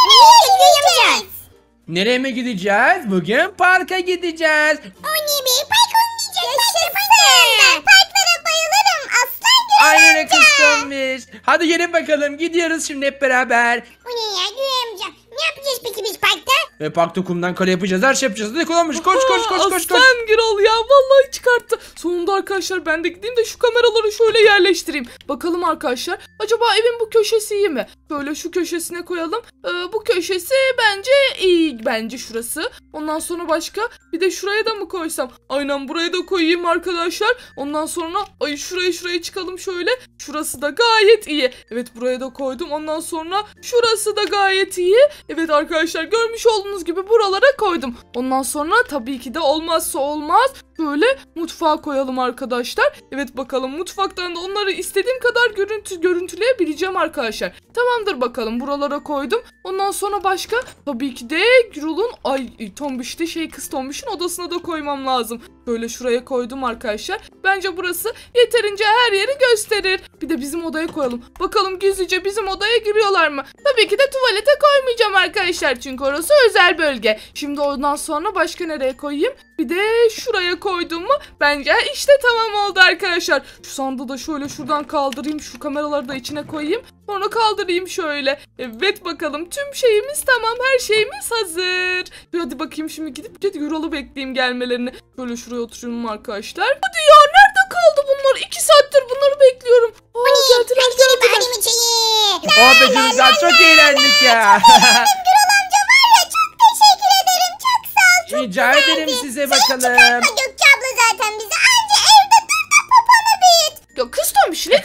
Gideceğiz. Nereye mi gideceğiz? Bugün parka gideceğiz. O ne be? Park oynayacağız. Yaşasın. Parklara bayılırım. Aslan gibi. Aynen öyle kız Tombiş. Hadi gelin bakalım gidiyoruz şimdi hep beraber. O ne ya? Güven amca. Ne yapacağız peki biz parkta? Ve parkta kumdan kale yapacağız her şey yapacağız. Hadi Tombiş koş koş koş koş koş. Aslan Gürol ya vallahi çıkarttı. Sonunda arkadaşlar ben de gideyim de şu kameraları şöyle yerleştireyim. Bakalım arkadaşlar acaba evin bu köşesi iyi mi? Böyle şu köşesine koyalım. Ee, bu köşesi bence iyi bence şurası. Ondan sonra başka bir de şuraya da mı koysam? Aynen buraya da koyayım arkadaşlar. Ondan sonra ay şurayı şuraya çıkalım şöyle. Şurası da gayet iyi. Evet buraya da koydum. Ondan sonra şurası da gayet iyi. Evet arkadaşlar görmüş olduğunuz gibi buralara koydum. Ondan sonra tabii ki de olmazsa olmaz böyle mutfağa koyalım arkadaşlar. Evet bakalım mutfaktan da onları istediğim kadar görüntü görüntüleyebileceğim arkadaşlar. Tamamdır bakalım buralara koydum. Ondan sonra başka tabii ki de Gürol'un ay Tombiş'te şey kız Tombiş'in odasına da koymam lazım. Böyle şuraya koydum arkadaşlar. Bence burası yeterince her yeri gösterir. Bir de bizim odaya koyalım. Bakalım gizlice bizim odaya giriyorlar mı? Tabii ki de tuvalete koymayacağım arkadaşlar. Çünkü orası özel bölge. Şimdi ondan sonra başka nereye koyayım? Bir de şuraya koydum mu? Bence işte tamam oldu arkadaşlar. Şu sandığı da şöyle şuradan kaldırayım. Şu kameraları da içine koyayım. Sonra kaldırayım şöyle. Evet bakalım tüm şeyimiz tamam. Her şeyimiz hazır. Hadi bakayım şimdi gidip gidip Gürol'u bekleyeyim gelmelerini. Şöyle şuraya oturayım arkadaşlar. Hadi ya nerede kaldı bunlar? İki saattir bunları bekliyorum. Aa, geldiler Hadi gelin geldiler. bakalım içeri. Oh be çocuklar çok eğlendik ya. Gürol amca var ya çok teşekkür ederim. Çok sağ ol. Rica ederim size bakalım. Gökçe abla zaten bizi anca evde dur da poponu büyüt. Ya kız Tombiş nedir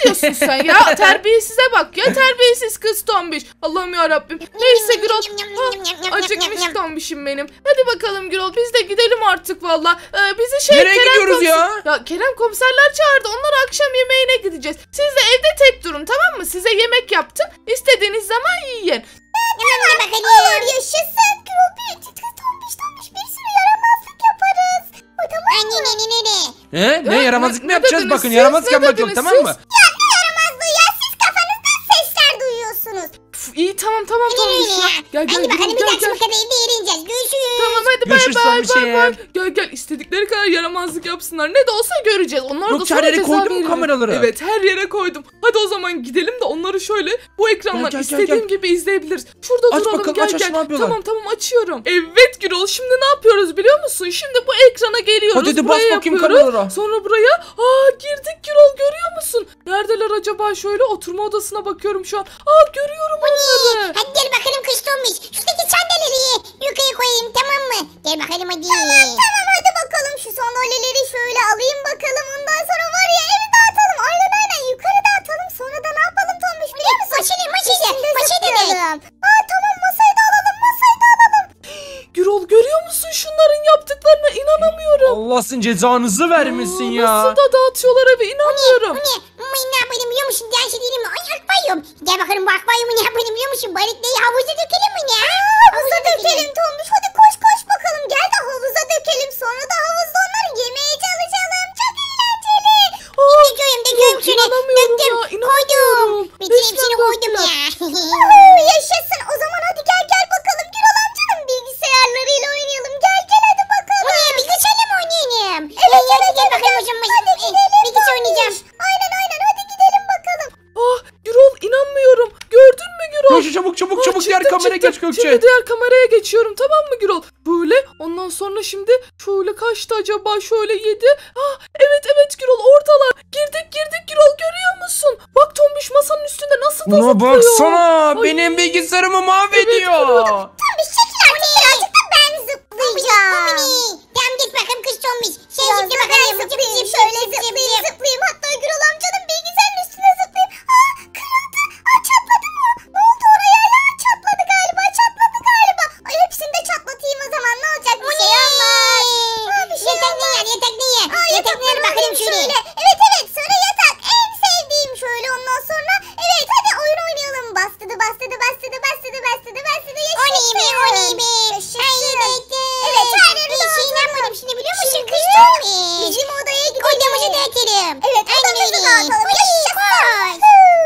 diyorsun sen ya? Terbiyesize bak ya, terbiyesiz kız Tombiş. Allah'ım yarabbim. Neyse Gürol. Ha, acıkmış Tombiş'im benim. Hadi bakalım Gürol, biz de gidelim artık valla. Ee, bizi şey Nereye Kerem gidiyoruz komiser- ya? Ya Kerem komiserler çağırdı. Onlar akşam yemeğine gideceğiz. Siz de evde tek durun, tamam mı? Size yemek yaptım. İstediğiniz zaman yiyin. Tamam bakalım. Olur yaşasın. Kropi. Tombiş tombiş bir sürü yaramazlık yaparız. O tamam mı? Anne ne ne ne. He? Ne Ha, yaramazlık ne- mı ne yapacağız? dediniz Bakın siz? yaramazlık Ne yapmak yok, dediniz tamam siz? mı? Ya ne yaramazlığı ya siz kafanızdan sesler duyuyorsunuz. Pf, iyi tamam tamam Tombiş ya. Gel gel Hadi bakalım Gürol bir gel dakika gel. kadar evde eğleneceğiz. Görüşürüz. Tamam hadi bay Görüşürüz bay bay Tombiş'im. bay. Gel gel, istedikleri kadar yaramazlık yapsınlar. Ne de olsa göreceğiz. Onlar da Yok, sonra her yere ceza koydun mu verirler. kameraları? Evet, her yere koydum. Hadi o zaman gidelim de onları şöyle bu ekrandan Gel, gel, gel, istediğim gel. gibi izleyebiliriz. Şurada Aç duralım, bakalım, gel aç, aç, gel. ne yapıyorlar? Tamam tamam açıyorum. Evet Gürol, şimdi ne yapıyoruz biliyor musun? Şimdi bu ekrana geliyoruz. Hadi hadi bas buraya bakayım yapıyoruz. kameralara. Sonra buraya. Aa girdik Gürol, görüyor musun? Neredeler acaba? Şöyle oturma odasına bakıyorum şu an. Aa görüyorum onları. Hadi gel bakalım kız Tombiş. Şuradaki sandalyeleri yukarı koyayım tamam mı? Gel bakalım hadi. Tamam tamam hadi bakalım şu sandalyeleri şöyle alayım bakalım. Ondan sonra var ya evi dağıtalım. Aynen aynen yukarı dağıtalım. Sonra da ne yapalım Tombiş biliyor musun? Maşede maşede maşede de. Aa tamam masayı da alalım masayı da alalım. Gürol görüyor musun şunların yaptıklarına? İnanamıyorum. Allah sizin cezanızı vermesin Aa, ya. Nasıl da dağıtıyorlar evi, inanmıyorum. Bu ne? Bu ne yapalım biliyor musun? Diğer şey değil mi? Ay akvaryum. Gel bakalım bu akvaryumu ne yapalım biliyor musun? Balıkları havuza dökelim mi ne? Havuza dökelim Tombiş. Hadi koş koş bakalım. Gel de havuza dökelim. Sonra da havuzda onları yemeye çalışalım. Çok eğlenceli. Aa, Döküyorum döküyorum yok, şunu. inanamıyorum Döktüm. ya, inanamıyorum. Koydum. Bütün Resmen hepsini koydum ya. döktüler. Oo, yaşasın. O zaman hadi gel gel bakalım. Gürol amcanın bilgisayarlarıyla oynayalım. Gel gel hadi bakalım. O ne? Bilgisayarla mı oynayalım? Evet evet gel bakalım hocam. Hadi gidelim. Bilgisayar oynayacağım. Aynen aynen hadi gidelim bakalım. Ah Gürol, inanmıyorum. Gördün mü Gürol? Gökçe çabuk çabuk Aa, çabuk diğer çıktım, kameraya çıktım. geç Gökçe. Şimdi diğer kameraya geçiyorum, tamam mı Gürol? Böyle ondan sonra şimdi şöyle kaçtı acaba, şöyle yedi. Ah evet evet Gürol, oradalar. Girdik girdik Gürol, görüyor musun? Bak Tombiş masanın üstünde nasıl da Buna zıplıyor. baksana, Ay. benim bilgisayarımı mahvediyor. Tombiş çekil artık birazcık da ben zıplayacağım. Tamam git bakalım kız Tombiş. Şey zıpla bakalım. Zıplayayım şöyle zıplayayım zıplayayım. Hatta Gürol amcanın bilgisayarın üstüne zıplayayım. Aa kırıldı. Aa çatladı mı? Ne oldu oraya ya? Çatladı galiba çatladı galiba. Ay hepsini de çatlatayım o zaman ne olacak? Bir şey olmaz. Aa bir şey olmaz. Yatak ne yer? Aa yatakları bakalım şöyle. Evet evet sonra yatak. En sevdiğim şöyle ondan sonra. Evet hadi oyun oynayalım. Bastıdı bastıdı bastıdı bastıdı bastıdı bastıdı. Yaşasın. Oynayayım oynayayım. Yaşasın. Evet her yeri dağıtalım. Şey ne yapalım şimdi biliyor musun? Kız Tombiş. Bizim odaya gidelim. Odamızı dağıtalım. Evet odamızı dağıtalım. Yaşasın.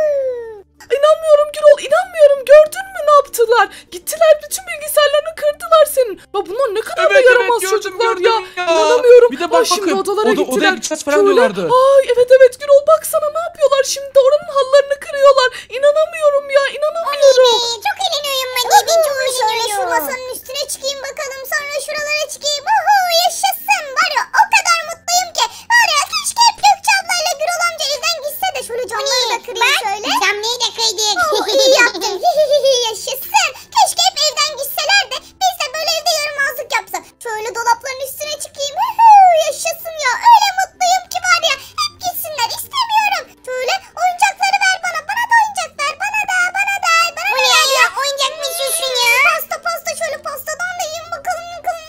İnanmıyorum Gürol, inanmıyorum. Gördün mü ne yaptılar? Gittiler bütün bilgisayarlarını kırdılar senin. Ya bunlar ne kadar Evet, da evet, yaramaz gördüm, çocuklar gördüm ya. ya. İnanamıyorum. Bir de bak Aa, şimdi bakın, odalara oda- gittiler. odaya gideceğiz falan Şöyle, diyorlardı. Ay evet evet Gürol, baksana ne yapıyorlar şimdi de oranın hallarını kırıyorlar. İnanamıyorum ya, inanamıyorum. Ee, çok eğleniyorum ben de. Ben çok şöyle şu masanın üstüne çıkayım bakalım. Sonra şuralara çıkayım. Oho yaşasın. Var ya o kadar mutluyum ki. Var ya keşke hep Gökçe ablayla Gürol amca evden gitse de şöyle camları da kırayım şöyle. Camları da kırdık. Oh iyi yaptın. Yaşasın. Keşke hep evden gitseler de biz de böyle evde yaramazlık yapsak. Şöyle dolapların üstüne çıkayım. Yaşasın ya. Öyle mutluyum ki var ya. Hep gitsinler istemiyorum. Şöyle oyuncakları ver bana. Bana da oyuncak ver. Bana da bana da. Bana da ya, ya oyuncak mı istiyorsun ya? Pasta pasta şöyle pastadan da yiyin bakalım.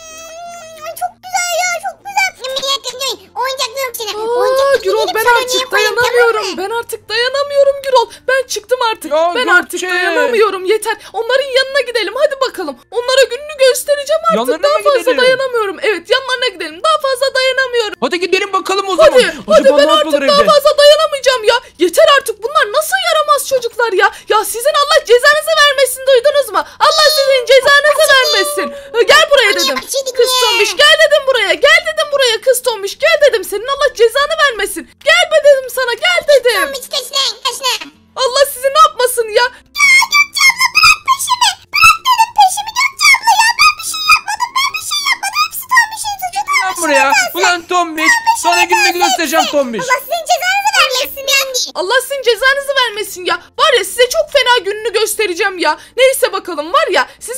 Ay, çok güzel ya çok güzel. Oyuncak yok sana. Aa Gürol, ben artık dayanamıyorum. Ben artık dayanamıyorum Gürol. Ben çıktım artık. Ya ben Gökçe. artık dayanamıyorum. Yeter. Onların yanına gidelim. Hadi bakalım. Onlara gününü göstereceğim artık. Yanlarına Daha mı fazla gidelim? dayanamıyorum. Evet, yanlarına gidelim. Daha fazla dayanamıyorum. Hadi gidelim bakalım o zaman. Hadi, hadi Acaba ben ne artık yapıyorlar daha evde? fazla dayanamayacağım ya. Yeter artık, bunlar nasıl yaramaz çocuklar ya. Ya sizin Allah cezanızı vermesin, duydunuz mu? Allah sizin cezanızı vermesin. Ha, Gel buraya dedim. Kız Tombiş gel dedim buraya. Gel dedim buraya kız Tombiş. Gel dedim, senin Allah cezanı vermesin. Gel be dedim sana, gel dedim. Tombiş kaçına kaçına. Allah sizi ne yapmasın ya. Gökçe abla bırak peşimi. Bırak dedim peşimi Gökçe abla ya. Ben bir şey yapmadım. Ben bir şey yapmadım. Hepsi Tombiş'in suçu. Lan buraya. Ulan Tombiş. Sana gününü göstereceğim Tombiş. Allah sizin cezanızı vermesin ya. Allah sizin cezanızı vermesin ya. Var ya, size çok fena gününü göstereceğim ya. Neyse bakalım, var ya, size öyle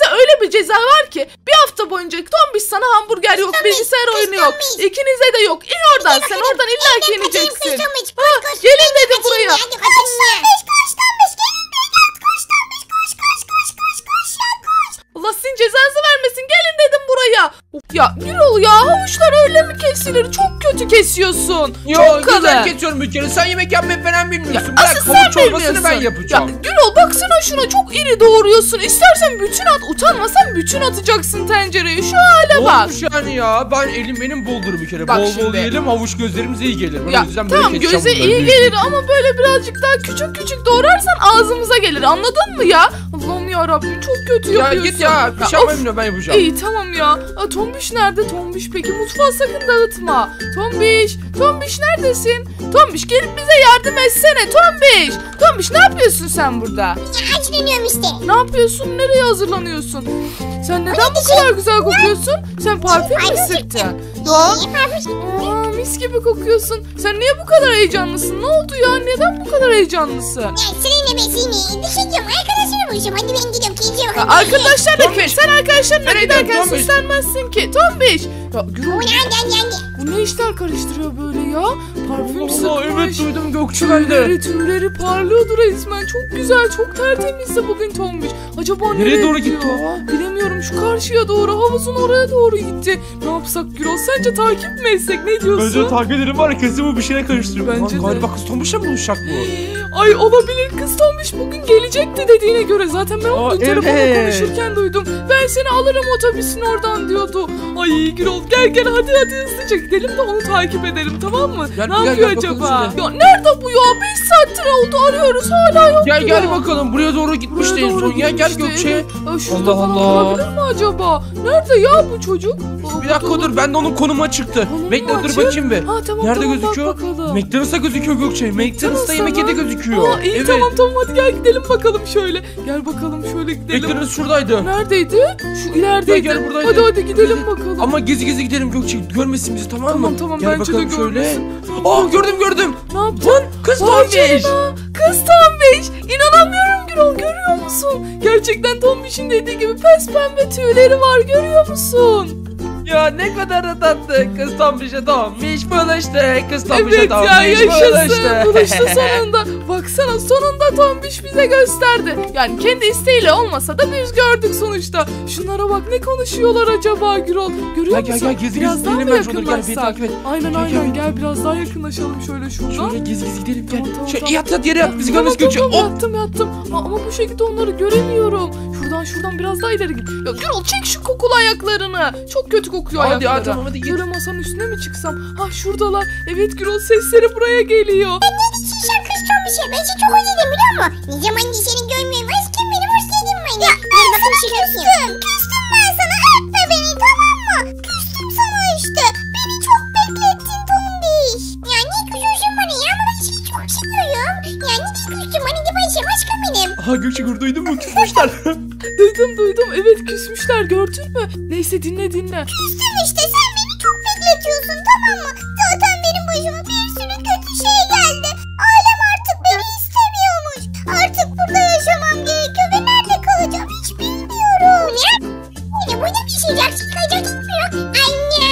bir ceza var ki. Bir hafta boyunca Tombiş sana hamburger yok, Tombiş, bilgisayar kız oyunu yok. Tombiş. İkinize de yok. İn oradan, sen oradan illa ki ineceksin. Ha, gelin dedim buraya. Hadi koş Tombiş koş Tombiş gelin de gel koş Tombiş koş koş koş koş koş ya koş. Allah sizin cezanızı vermesin. Gelin dedim buraya. Ya Gürol ya, havuçlar öyle mi kesilir? Çok kötü kesiyorsun. Yo, Çok güzel kalın. kesiyorum bir kere. Sen yemek yapmayı falan bilmiyorsun. Ya, Bırak asıl havuç sen çorbasını ben bilmiyorsun. yapacağım. Ya Gürol baksana şuna, çok iri doğruyorsun. İstersen bütün at, utanmasan bütün atacaksın tencereye. Şu hale Ne bak. olmuş yani ya? Ben elim benim boldur bir kere. Bak bol bol şimdi. yiyelim, havuç gözlerimize iyi gelir. Ben Ya o yüzden böyle tamam, keseceğim göze bunları. iyi gelir ama böyle birazcık daha küçük küçük doğrarsan ağzımıza gelir. Anladın mı ya? Allah'ım yarabbim, çok kötü Ya yapıyorsun. git ya. Bir şey of. yapmayayım, ben yapacağım. İyi tamam ya. Aa, Tombiş nerede? Tombiş peki mutfağı sakın dağıtma. Tombiş, Tombiş neredesin? Tombiş gelip bize yardım etsene. Tombiş, Tombiş ne yapıyorsun sen burada? Ya açlanıyorum işte. Ne yapıyorsun? Nereye hazırlanıyorsun? Sen neden bu kadar güzel kokuyorsun? Sen parfüm mü sıktın? Ya. İyi parfüm. Aa, mis gibi kokuyorsun. Sen niye bu kadar heyecanlısın? Ne oldu ya? Neden bu kadar heyecanlısın? Ya seni be seni. Düşeceğim arkadaşlarım buluşum. Hadi ben gidiyorum. Kendine Ya bakın. arkadaşlar da kim? Tombiş. Sen arkadaşlarına Nereye giderken gidiyorsun Tombiş? süslenmezsin ki. Tombiş. Ya Gürol, Bu nereden geldi? bu ne işler karıştırıyor böyle ya? Parfüm Allah, evet sıkmış. duydum Gökçe ben de. Tüyleri tüyleri parlıyordu resmen. Çok güzel, çok tertemizdi bugün Tombiş. Acaba nereye, Nereye doğru gidiyor? gitti o? Bilemiyorum, şu karşıya doğru, havuzun oraya doğru gitti. Ne yapsak Gürol? Sence takip mi etsek? Ne diyorsun? Bence takip ederim var ya, kesin bu bir şeye karıştırıyor. Bence Lan de. galiba kız Tombiş'e mi buluşacak bu? Ay olabilir, kız Tombiş bugün gelecekti dediğine göre. Zaten ben onu Aa, dün telefonla evet. konuşurken duydum. Ben seni alırım otobüsün oradan diyordu. Ay Gürol gel gel, hadi hadi hızlıca gidelim de onu takip edelim, tamam mı? Gel, ne gel, yapıyor gel bakalım acaba? şöyle. Ya nerede bu ya? beş saattir oldu, arıyoruz hala yok Gel ya. gel bakalım, buraya doğru gitmişti Buraya en doğru son. Ya gel gitmişti, Gökçe. evet. Ya şurada Allah falan Allah. olabilir mi acaba? Nerede ya bu çocuk? Aa, Bir dakika burada dur, ben de onun konuma çıktı. Konumu Bekle dur açık. bakayım bir. Ha tamam Nerede tamam, gözüküyor? bak bakalım. McDonald's'ta gözüküyor Gökçe. McDonald's'ta McDonald's'ta yemek mı? yedi gözüküyor. Aa, iyi Evet. tamam tamam, hadi gel gidelim bakalım şöyle. Gel bakalım şöyle gidelim. McDonald's şuradaydı. Neredeydi? Şu ilerideydi. Gel, gel, buradaydı. Hadi hadi gidelim bakalım. Ama gizli gizli gidelim Gökçe. Görmesin bizi, tamam mı? Tamam tamam, Gel bence de bakalım şöyle. görmesin. Aa gördüm gördüm. Ne yaptın? Lan kız Vay Tombiş. canına, kız Tombiş. İnanamıyorum Gürol, görüyor musun? Gerçekten Tombiş'in dediği gibi pes pembe tüyleri var, görüyor musun? Ya ne kadar da tatlı. Kız Tombiş'e Tombiş buluştu. Kız Tombiş'e Evet ya, Tombiş yaşasın. buluştu. Buluştu sonunda. Baksana, sonunda Tombiş bize gösterdi. Yani kendi isteğiyle olmasa da biz gördük sonuçta. Şunlara bak, ne konuşuyorlar acaba Gürol? Görüyor Gel, gel, musun? gel, gizli biraz gizli daha mı gidelim ben şuradan. Gel, beni yakınlaşsak? takip et. Aynen Gel, aynen, gel. gel biraz daha yakınlaşalım şöyle şuradan. Şöyle gizli gizli gidelim gel. Tamam, tamam, Şöyle tamam. yat yat yere yat, bizi Tamam, görmez Gökçe. tamam, Hop. yattım yattım. Aa, ama bu şekilde onları göremiyorum. Şuradan şuradan biraz daha ileri git. Ya Gürol, çek şu kokulu ayaklarını. Çok kötü kokuyor Hadi, ayakları. hadi, tamam, hadi git. Şöyle masanın üstüne mi çıksam? Ha şuradalar. Evet Gürol, sesleri buraya geliyor. Şişen kız Tombiş'e. Ben seni çok özledim biliyor musun? Ne zamandır seni görmüyorum. Aşkım benim özledim beni. Ya ver bakalım şu küstüm. Küstüm ben sana. Öpme beni tamam mı? Küstüm sana işte. Beni çok beklettin Tombiş. Ya niye küsüyorsun bana ya? Ama ben seni çok seviyorum. Ya niye küstün bana? Gidip aşkım aşkım benim. Aha Gökçe duydun mu? Küsmüşler. Duydum duydum. Evet küsmüşler, gördün mü? Neyse dinle dinle. Küstüm işte. Sen beni çok bekletiyorsun tamam mı? Zaten benim başıma bir sürü kötü şey geldi. Ailem artık beni istemiyormuş. Artık burada yaşamam gerekiyor ve nerede kalacağım hiç bilmiyorum. Ne? Yine burada bir şey yaksın kalacak gitmiyor. Anne.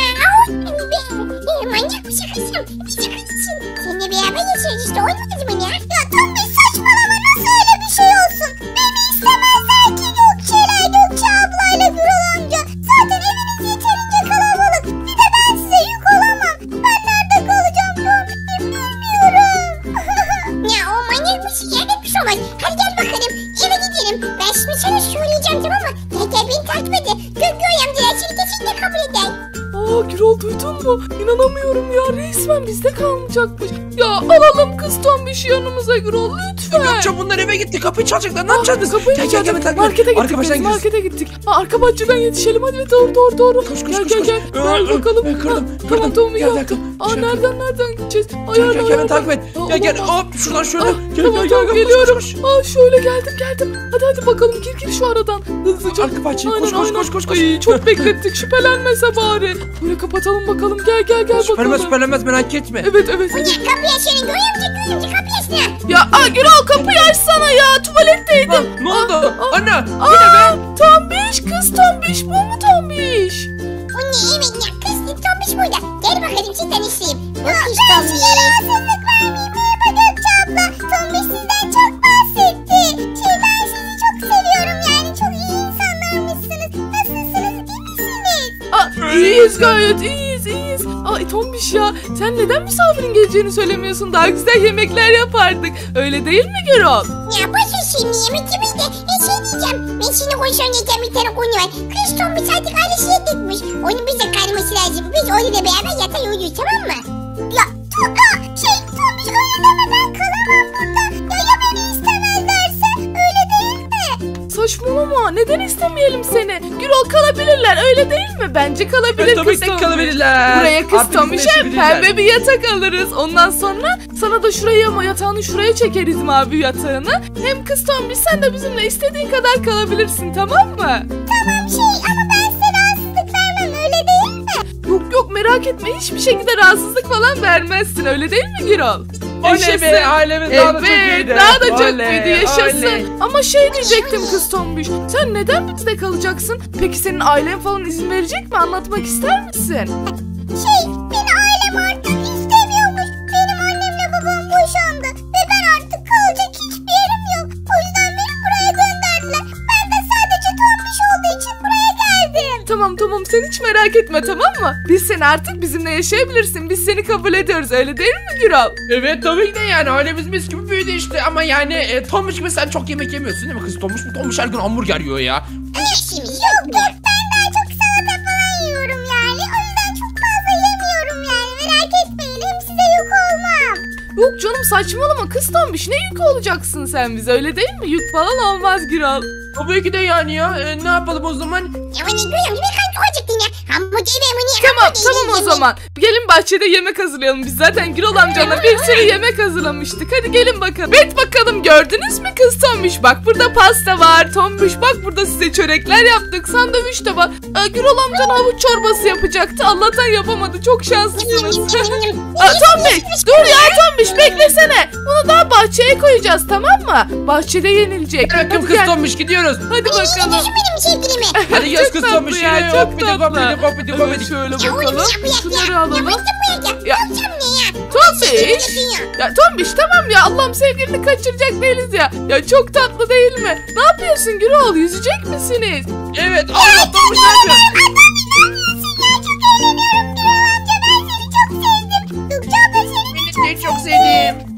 Au. Manyak bir şey kızım. Bir şey kızsın. Seninle beraber yaşıyoruz işte, olmaz mı ya? Ya tam bir saçmalama, nasıl öyle bir şey olsun? Beni istemezler ki Gökçe'yle, Gökçe ablayla Gürol amca. Zaten eviniz yeterince kalabalık. Bir de ben size yük olamam. Ben nerede kalacağım Tombiş'im bilmiyorum. Ya o manyak bir şey ya, ne bir şey olmaz. Hadi gel bakalım eve gidelim. Ben şimdi sana söyleyeceğim tamam mı? Gel gel beni takip et. Gökçe amcalar seni kesinlikle kabul eder. Aa Gürol, duydun mu? İnanamıyorum ya, resmen bizde kalmayacakmış. Ya alalım kız Tombiş'i yanımıza Gürol lütfen. Gökçe bunlar eve gitti. Kapıyı çalacaklar. Ne yapacağız biz? Kapıyı Gel gel gel. çalacak. takip et. Markete gittik Arka biz, baştan gidiyoruz. markete gittik. Ha, arka bahçeden yetişelim, hadi doğru doğru doğru. Koş, koş, gel, koş, gel koş. gel Ee, gel ee, bakalım. ee, kırdım, Ha, kırdım. Tamam Tommy Gel, yaptım. gel, Aa şöyle. nereden nereden gideceğiz? Gel Ayarla gel gel, beni ayarla. takip et. Aa, Gel gel. olamaz. Hop şuradan şöyle. Ah, Gel tamam gel tamam gel. geliyorum. Koş, koş, koş. Aa şöyle geldim geldim. Hadi hadi bakalım, gir gir şu aradan. Hızlıca. Arka bahçeye koş, Aynen, koş, aynen. koş, koş, koş. Ay çok beklettik, şüphelenmese bari. Böyle kapatalım bakalım, gel gel gel Süperlemez bakalım. süperlemez, merak etme. Evet evet. Ya kapıyı açın Gökçe amca, Gökçe amca kapıyı açsana. Ya aa, Gürol kapıyı açsana ya, tuvaletteydim. Lan, ne oldu? Aa, Ana. Bu ne Aa, be? Tombiş, kız Tombiş. Tombiş bu mu Tombiş? O ne evet ya kız Tombiş burada. Gel bakalım siz tanışayım. Bu kız Tombiş. Ben rahatsızlık vermeyeyim. Merhaba Gökçe abla. Tombiş sizden çok bahsetti. Şey ben sizi çok seviyorum yani. Çok iyi insanlarmışsınız. Nasılsınız? İyi misiniz? Aa, iyiyiz gayet iyiyiz iyiyiz. Ay Tombiş ya sen neden misafirin geleceğini söylemiyorsun? Daha güzel yemekler yapardık. Öyle değil mi Gürol? Ya boş ver şimdi yemek yemeyi de. Ben şey diyeceğim. Ben şimdi konuşacağım bir tane konu var. Kız Tombiş artık ailesiye gitmiş. Onun bize kalması lazım. Biz onunla beraber yatağa uyuyoruz tamam mı? Ya Tuka şey Tombiş öyle deme ben kalamam burada. Ya ya beni istemezlerse öyle değil mi? Saçmalama neden istemeyelim seni? Gürol kalabilirler öyle değil mi? Bence kalabilir Evet, tabii kız ki Tombiş. kalabilirler. Buraya kız Artık Tombiş'e bizimle pembe bir yatak alırız. Ondan sonra sana da şuraya ama yatağını şuraya çekeriz mavi yatağını. Hem kız Tombiş sen de bizimle istediğin kadar kalabilirsin tamam mı? Tamam şey ama ben size rahatsızlık vermem öyle değil mi? Yok yok merak etme hiçbir şekilde rahatsızlık falan vermezsin öyle değil mi Gürol? Oley be, ailemiz daha da çok Evet iyiydi. daha da çok Oley, büyüdü yaşasın. oley. Ama şey diyecektim kız Tombiş. Sen neden bizde kalacaksın? Peki senin ailen falan izin verecek mi? Anlatmak ister misin? Şey beni ailem artık istemiyormuş. Benim annemle babam boşandı. Ve ben artık kalacak hiçbir yerim yok. O yüzden beni buraya gönderdiler. Ben de sadece Tombiş olduğu için buraya geldim. Tamam tamam sen hiç merak etme tamam mı? Biz seni artık bizimle yaşayabilirsin. Biz seni kabul ediyoruz öyle değil mi Gürol? Evet tabii ki de yani ailemiz mis gibi büyüdü işte ama yani e, Tomuş gibi sen çok yemek yemiyorsun değil mi kız Tomuş mu? Tomuş her gün hamburger yiyor ya. Şimdi yok yok ben daha çok salata falan yiyorum yani. O yüzden çok fazla yemiyorum yani. Merak etmeyin hem size yük olmam. Yok canım saçmalama kız Tombiş ne yük olacaksın sen bize öyle değil mi? Yük falan olmaz Gürol. Tabii ki de yani ya e, ne yapalım o zaman? Ya hani görüyorum ben kan çok acıktın ya. Hamburger ben bunu Tamam tamam o zaman. Gelin bahçede yemek hazırlayalım. Biz zaten Gürol amcanla bir sürü yemek hazırlamıştık. Hadi gelin bakalım. Evet bakalım gördünüz mü kız Tombiş? Bak burada pasta var. Tombiş bak burada size çörekler yaptık. Sandviç de var. Ee, Gürol amcan havuç çorbası yapacaktı. Allah'tan yapamadı. Çok şanslısınız. Aa, Tombiş dur ya Tombiş beklesene. Bunu daha bahçeye koyacağız tamam mı? Bahçede yenilecek. Bırakın Hadi kız gel. Tomuş gidiyoruz. Hadi bakalım. benim sevgilimi. Hadi göz Çok kız tatlı Tomuş ya, yine çok hop bir de hop bir tatlı. de hop bir de hop Evet bir de. şöyle Ya oğlum bakalım. ya bu ya Şunları ya. alalım. Ya bıktım bu ya. Ya. Yapacağım ne ya? Tombiş. Ya Tombiş tamam ya Allah'ım sevgilini kaçıracak değiliz ya. Ya çok tatlı değil mi? Ne yapıyorsun Gürol? Yüzecek misiniz? Evet Allah Tomuş ne yapıyor? Seni de çok sevdim.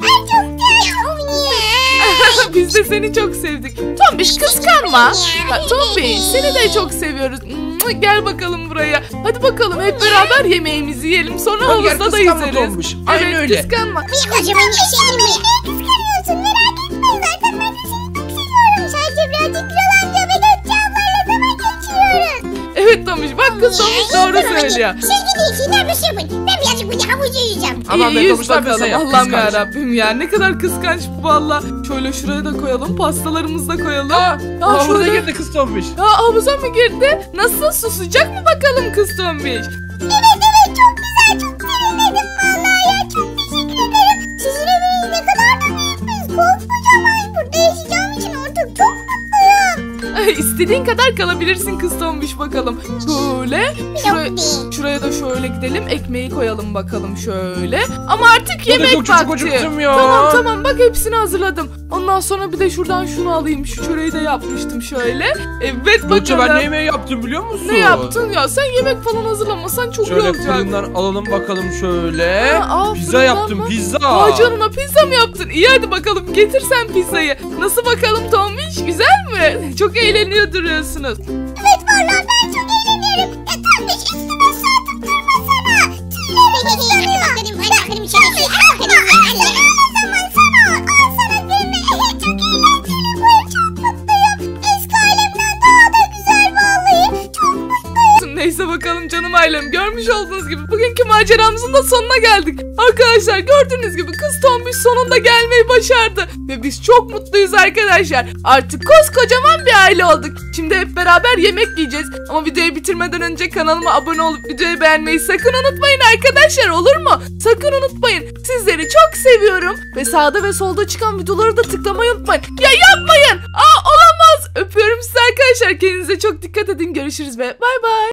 Biz de seni çok sevdik. Tombiş kıskanma. Ya, Tombiş seni de çok seviyoruz. Mua, gel bakalım buraya. Hadi bakalım hep beraber yemeğimizi yiyelim. Sonra Hadi gel, havuzda da kıskanma yüzeriz. Tombiş. Aynen Evet öyle. kıskanma. Kocaman yaşayayım beni. Kıskanıyorsun merak etme. Zaten ben de seni çok seviyorum. Sadece birazcık Kral amca ve Gökçe ablayla zaman geçiriyoruz. Evet Tombiş bak kız Tombiş doğru söylüyor. Şey gideyim şeyler bir şey yapın. Ben birazcık burada havucu yiyeceğim. Aman İyi be, yüz Tombiş, ne yapıyorsun bakalım. ya? Allah'ım Kıskanç. yarabbim ya. Ne kadar kıskanç bu valla. Şöyle şuraya da koyalım. Pastalarımızı da koyalım. Aa, Ya havuza şurada- girdi kız Tomuş. Ya havuza mı girdi? Nasıl susacak mı bakalım kız Tombiş? Evet evet çok güzel çok serinledim vallahi ya. Çok teşekkür ederim. Sizin eviniz ne kadar da büyükmüş. Koskocaman. Burada yaşayacağım için artık çok mutluyum. Ay, İstediğin kadar kalabilirsin kız Tombiş bakalım. Şöyle şuraya, Yok değil. şuraya da şöyle gidelim. Ekmeği koyalım bakalım şöyle. Ama artık yemek çok çocuk vakti. acıktım ya. Tamam tamam bak hepsini hazırladım. Ondan sonra bir de şuradan şunu alayım. Şu çöreği de yapmıştım şöyle. Evet Gökçe bakalım. ben ne yemeği yaptım biliyor musun? Ne yaptın ya? Sen yemek falan hazırlamasan çok iyi Şöyle olacak. fırından alalım bakalım şöyle. Ha, aa, pizza fırından yaptım mı? pizza. Aa canına pizza mı yaptın? İyi hadi bakalım getir sen pizzayı. Nasıl bakalım Tombiş? Güzel mi? Çok eğleniyor duruyorsunuz. Evet vallahi ben çok eğleniyorum. Ya tam bir üstüme su atıp durmasana. Tüylerim ıslanıyor. Hadi bakalım şöyle şey. Al bakalım ya. O zaman sana al. Al sana birine. Çok eğlenceli bu ev. Çok mutluyum. Eski ailemden daha da güzel vallahi. Çok mutluyum. Neyse bakalım canım ailem. Görmüş olduğunuz gibi bugünkü maceramızın da sonuna geldik. Arkadaşlar gördüğünüz gibi kız Tombiş sonunda gelmeyi başardı. Ve biz çok mutluyuz arkadaşlar. Artık koskocaman bir aile olduk. Şimdi hep beraber yemek yiyeceğiz. Ama videoyu bitirmeden önce kanalıma abone olup videoyu beğenmeyi sakın unutmayın arkadaşlar, olur mu? Sakın unutmayın. Sizleri çok seviyorum. Ve sağda ve solda çıkan videoları da tıklamayı unutmayın. Ya yapmayın. Aa olamaz. Öpüyorum sizi arkadaşlar. Kendinize çok çok dikkat edin. Görüşürüz ve bay bay.